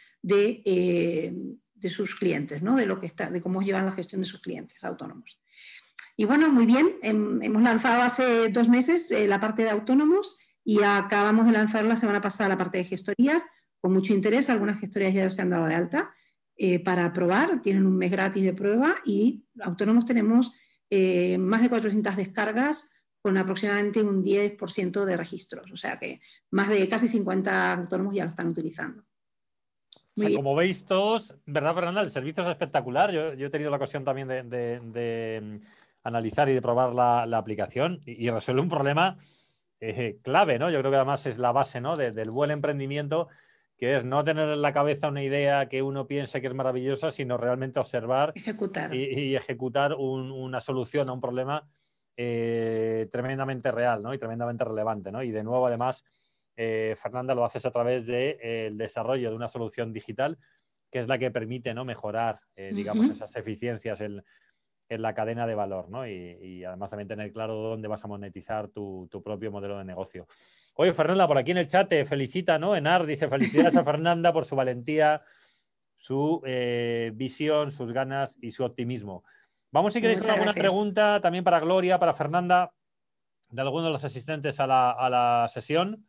S13: de sus clientes, ¿no? De cómo llevan la gestión de sus clientes autónomos. Y bueno, muy bien, hemos lanzado hace 2 meses la parte de autónomos y acabamos de lanzar la semana pasada la parte de gestorías, con mucho interés. Algunas gestorías ya se han dado de alta para probar, tienen un mes gratis de prueba y autónomos tenemos más de 400 descargas con aproximadamente un 10% de registros, o sea que más de casi 50 autónomos ya lo están utilizando.
S1: O sea, como veis todos, ¿verdad, Fernanda? El servicio es espectacular. Yo he tenido la ocasión también de analizar y de probar la aplicación y resuelve un problema clave, ¿no? Yo creo que además es la base, ¿no? del buen emprendimiento, que es no tener en la cabeza una idea que uno piense que es maravillosa, sino realmente observar y ejecutar una solución a un problema tremendamente real, ¿no? Y tremendamente relevante, ¿no? Y de nuevo, además, Fernanda, lo haces a través del desarrollo de una solución digital que es la que permite, ¿no?, mejorar, digamos, esas eficiencias en la cadena de valor, ¿no? Y además también tener claro dónde vas a monetizar tu propio modelo de negocio. Oye, Fernanda, por aquí en el chat te felicita, ¿no? Enar dice felicidades a Fernanda por su valentía, su visión, sus ganas y su optimismo. Vamos, si queréis, con alguna pregunta también para Gloria, para Fernanda, de alguno de los asistentes a la sesión,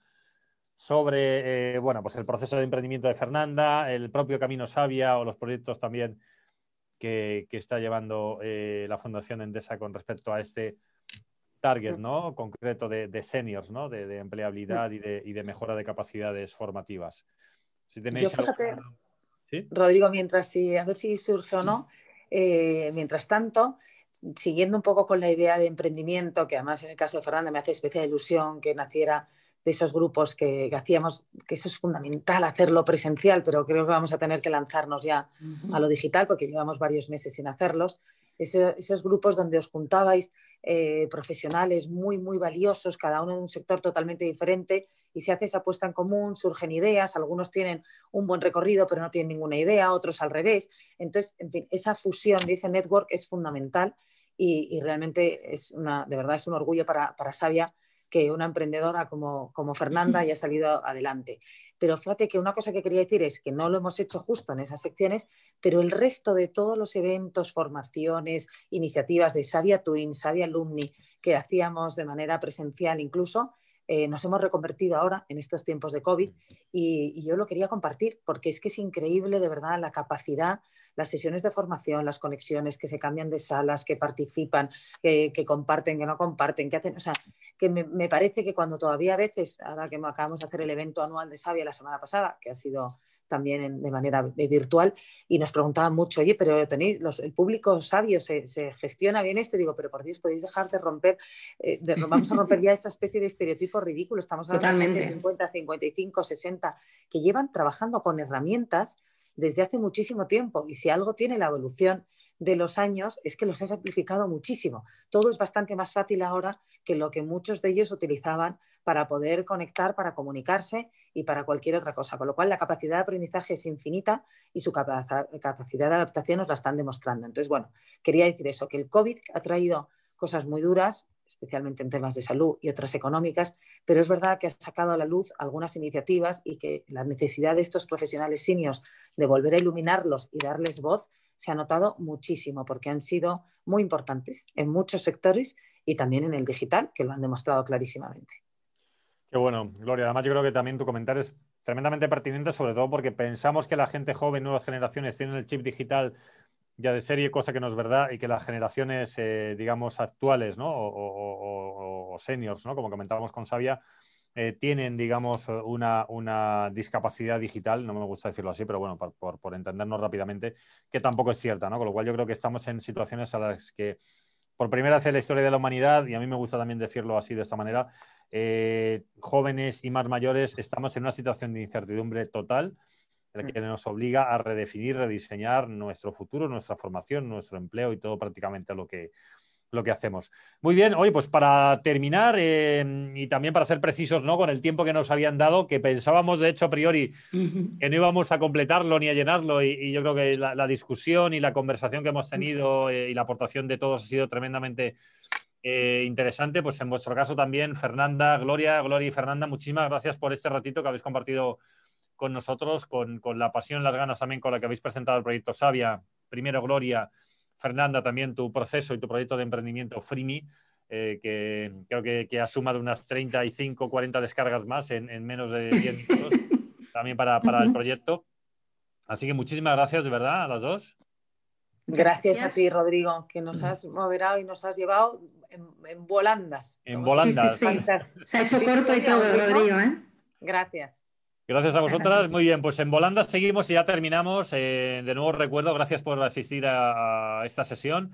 S1: sobre bueno, pues el proceso de emprendimiento de Fernanda, el propio Camino Savia o los proyectos también que está llevando la Fundación Endesa con respecto a este target, ¿no?, concreto de seniors, ¿no?, de empleabilidad y de mejora de capacidades formativas. Si tenéis
S12: fíjate,
S1: ¿sí?
S12: Rodrigo, a ver si surge o no, mientras tanto, siguiendo un poco con la idea de emprendimiento, que además en el caso de Fernanda me hace especial ilusión que naciera de esos grupos que hacíamos, que eso es fundamental hacerlo presencial, pero creo que vamos a tener que lanzarnos ya a lo digital porque llevamos varios meses sin hacerlos. Esos grupos donde os juntabais profesionales muy, muy valiosos, cada uno de un sector totalmente diferente, y se hace esa puesta en común, surgen ideas, algunos tienen un buen recorrido pero no tienen ninguna idea, otros al revés. Entonces, en fin, esa fusión y ese network es fundamental y realmente de verdad es un orgullo para Savia que una emprendedora como Fernanda haya salido adelante. Pero fíjate que una cosa que quería decir es que no lo hemos hecho justo en esas secciones, pero el resto de todos los eventos, formaciones, iniciativas de Savia Twin, Savia Alumni, que hacíamos de manera presencial incluso, nos hemos reconvertido ahora en estos tiempos de COVID y yo lo quería compartir porque es que es increíble de verdad la capacidad, las sesiones de formación, las conexiones, que se cambian de salas, que participan, que comparten, que no comparten, que hacen, o sea, que me parece que cuando todavía a veces, ahora que acabamos de hacer el evento anual de Savia la semana pasada, que ha sido también de manera virtual, y nos preguntaban mucho, oye, pero tenéis el público sabio, ¿se gestiona bien esto? Digo, pero por Dios, podéis dejar de romper, vamos a romper ya esa especie de estereotipo ridículo. Estamos hablando de 50, 55, 60, que llevan trabajando con herramientas desde hace muchísimo tiempo, y si algo tiene la evolución de los años es que los ha simplificado muchísimo. Todo es bastante más fácil ahora que lo que muchos de ellos utilizaban para poder conectar, para comunicarse y para cualquier otra cosa. Con lo cual la capacidad de aprendizaje es infinita y su capacidad de adaptación nos la están demostrando. Entonces, bueno, quería decir eso, que el COVID ha traído cosas muy duras, especialmente en temas de salud y otras económicas, pero es verdad que ha sacado a la luz algunas iniciativas y que la necesidad de estos profesionales seniors de volver a iluminarlos y darles voz se ha notado muchísimo porque han sido muy importantes en muchos sectores y también en el digital, que lo han demostrado clarísimamente.
S1: Qué bueno, Gloria. Además, yo creo que también tu comentario es tremendamente pertinente, sobre todo porque pensamos que la gente joven, nuevas generaciones, tienen el chip digital ya de serie, cosa que no es verdad, y que las generaciones, digamos, actuales, ¿no?, o seniors, ¿no?, como comentábamos con Savia, tienen, digamos, una discapacidad digital, no me gusta decirlo así, pero bueno, por entendernos rápidamente, que tampoco es cierta, ¿no? Con lo cual yo creo que estamos en situaciones a las que, por primera vez en la historia de la humanidad, y a mí me gusta también decirlo así de esta manera, jóvenes y más mayores estamos en una situación de incertidumbre total, que nos obliga a redefinir, rediseñar nuestro futuro, nuestra formación, nuestro empleo y todo prácticamente lo que hacemos. Muy bien, hoy pues para terminar y también para ser precisos, ¿no?, con el tiempo que nos habían dado, que pensábamos de hecho a priori que no íbamos a completarlo ni a llenarlo, y yo creo que la discusión y la conversación que hemos tenido y la aportación de todos ha sido tremendamente interesante. Pues en vuestro caso también, Fernanda, Gloria y Fernanda, muchísimas gracias por este ratito que habéis compartido con nosotros, con la pasión, las ganas también con la que habéis presentado el proyecto Savia. Primero, Gloria, Fernanda, también tu proceso y tu proyecto de emprendimiento Freemi, que creo que ha sumado unas 35, 40 descargas más en menos de 10 minutos también para el proyecto. Así que muchísimas gracias, de verdad, a las dos.
S12: Gracias a ti, Rodrigo, que nos has moderado y nos has llevado en volandas.
S1: En volandas.
S13: Sí. Se ha hecho corto y todo, Rodrigo, ¿eh?
S12: Gracias.
S1: Gracias a vosotras. Muy bien, pues en volandas seguimos y ya terminamos. De nuevo recuerdo, gracias por asistir a esta sesión.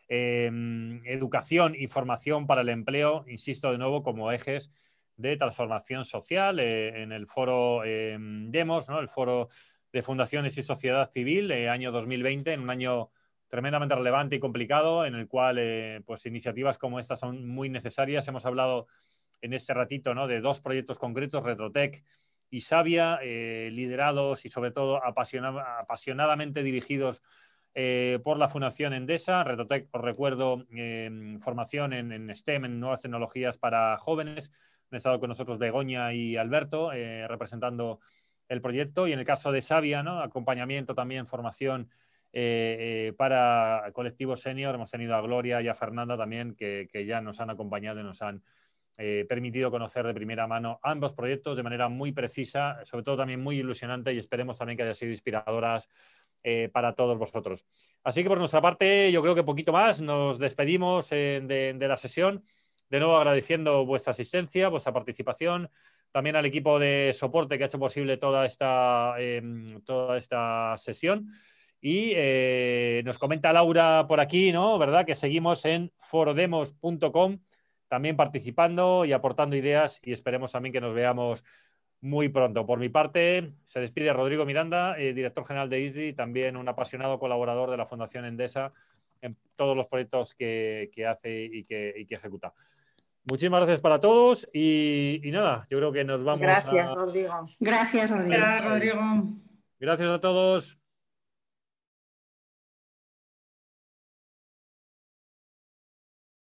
S1: Educación y formación para el empleo, insisto de nuevo, como ejes de transformación social en el foro Demos, ¿no?, el foro de fundaciones y sociedad civil, año 2020, en un año tremendamente relevante y complicado, en el cual pues iniciativas como estas son muy necesarias. Hemos hablado en este ratito, ¿no?, de dos proyectos concretos, RetroTech y Savia, liderados y sobre todo apasionadamente dirigidos por la Fundación Endesa. RetroTech, os recuerdo, formación en STEM, en nuevas tecnologías para jóvenes. Han estado con nosotros Begoña y Alberto representando el proyecto, y en el caso de Savia, ¿no?, acompañamiento también, formación para colectivos senior. Hemos tenido a Gloria y a Fernanda también que ya nos han acompañado y nos han permitido conocer de primera mano ambos proyectos de manera muy precisa, sobre todo también muy ilusionante, y esperemos también que haya sido inspiradoras para todos vosotros. Así que por nuestra parte yo creo que poquito más, nos despedimos de la sesión, de nuevo agradeciendo vuestra asistencia, vuestra participación, también al equipo de soporte que ha hecho posible toda esta sesión. Y nos comenta Laura por aquí, ¿no?, ¿verdad?, que seguimos en forodemos.com también participando y aportando ideas, y esperemos también que nos veamos muy pronto. Por mi parte, se despide Rodrigo Miranda, director general de ISDI, también un apasionado colaborador de la Fundación Endesa en todos los proyectos que hace y que ejecuta. Muchísimas gracias para todos y nada, yo creo que nos vamos
S12: Gracias, Rodrigo.
S13: Gracias, Rodrigo.
S2: Gracias, Rodrigo.
S1: Gracias a todos.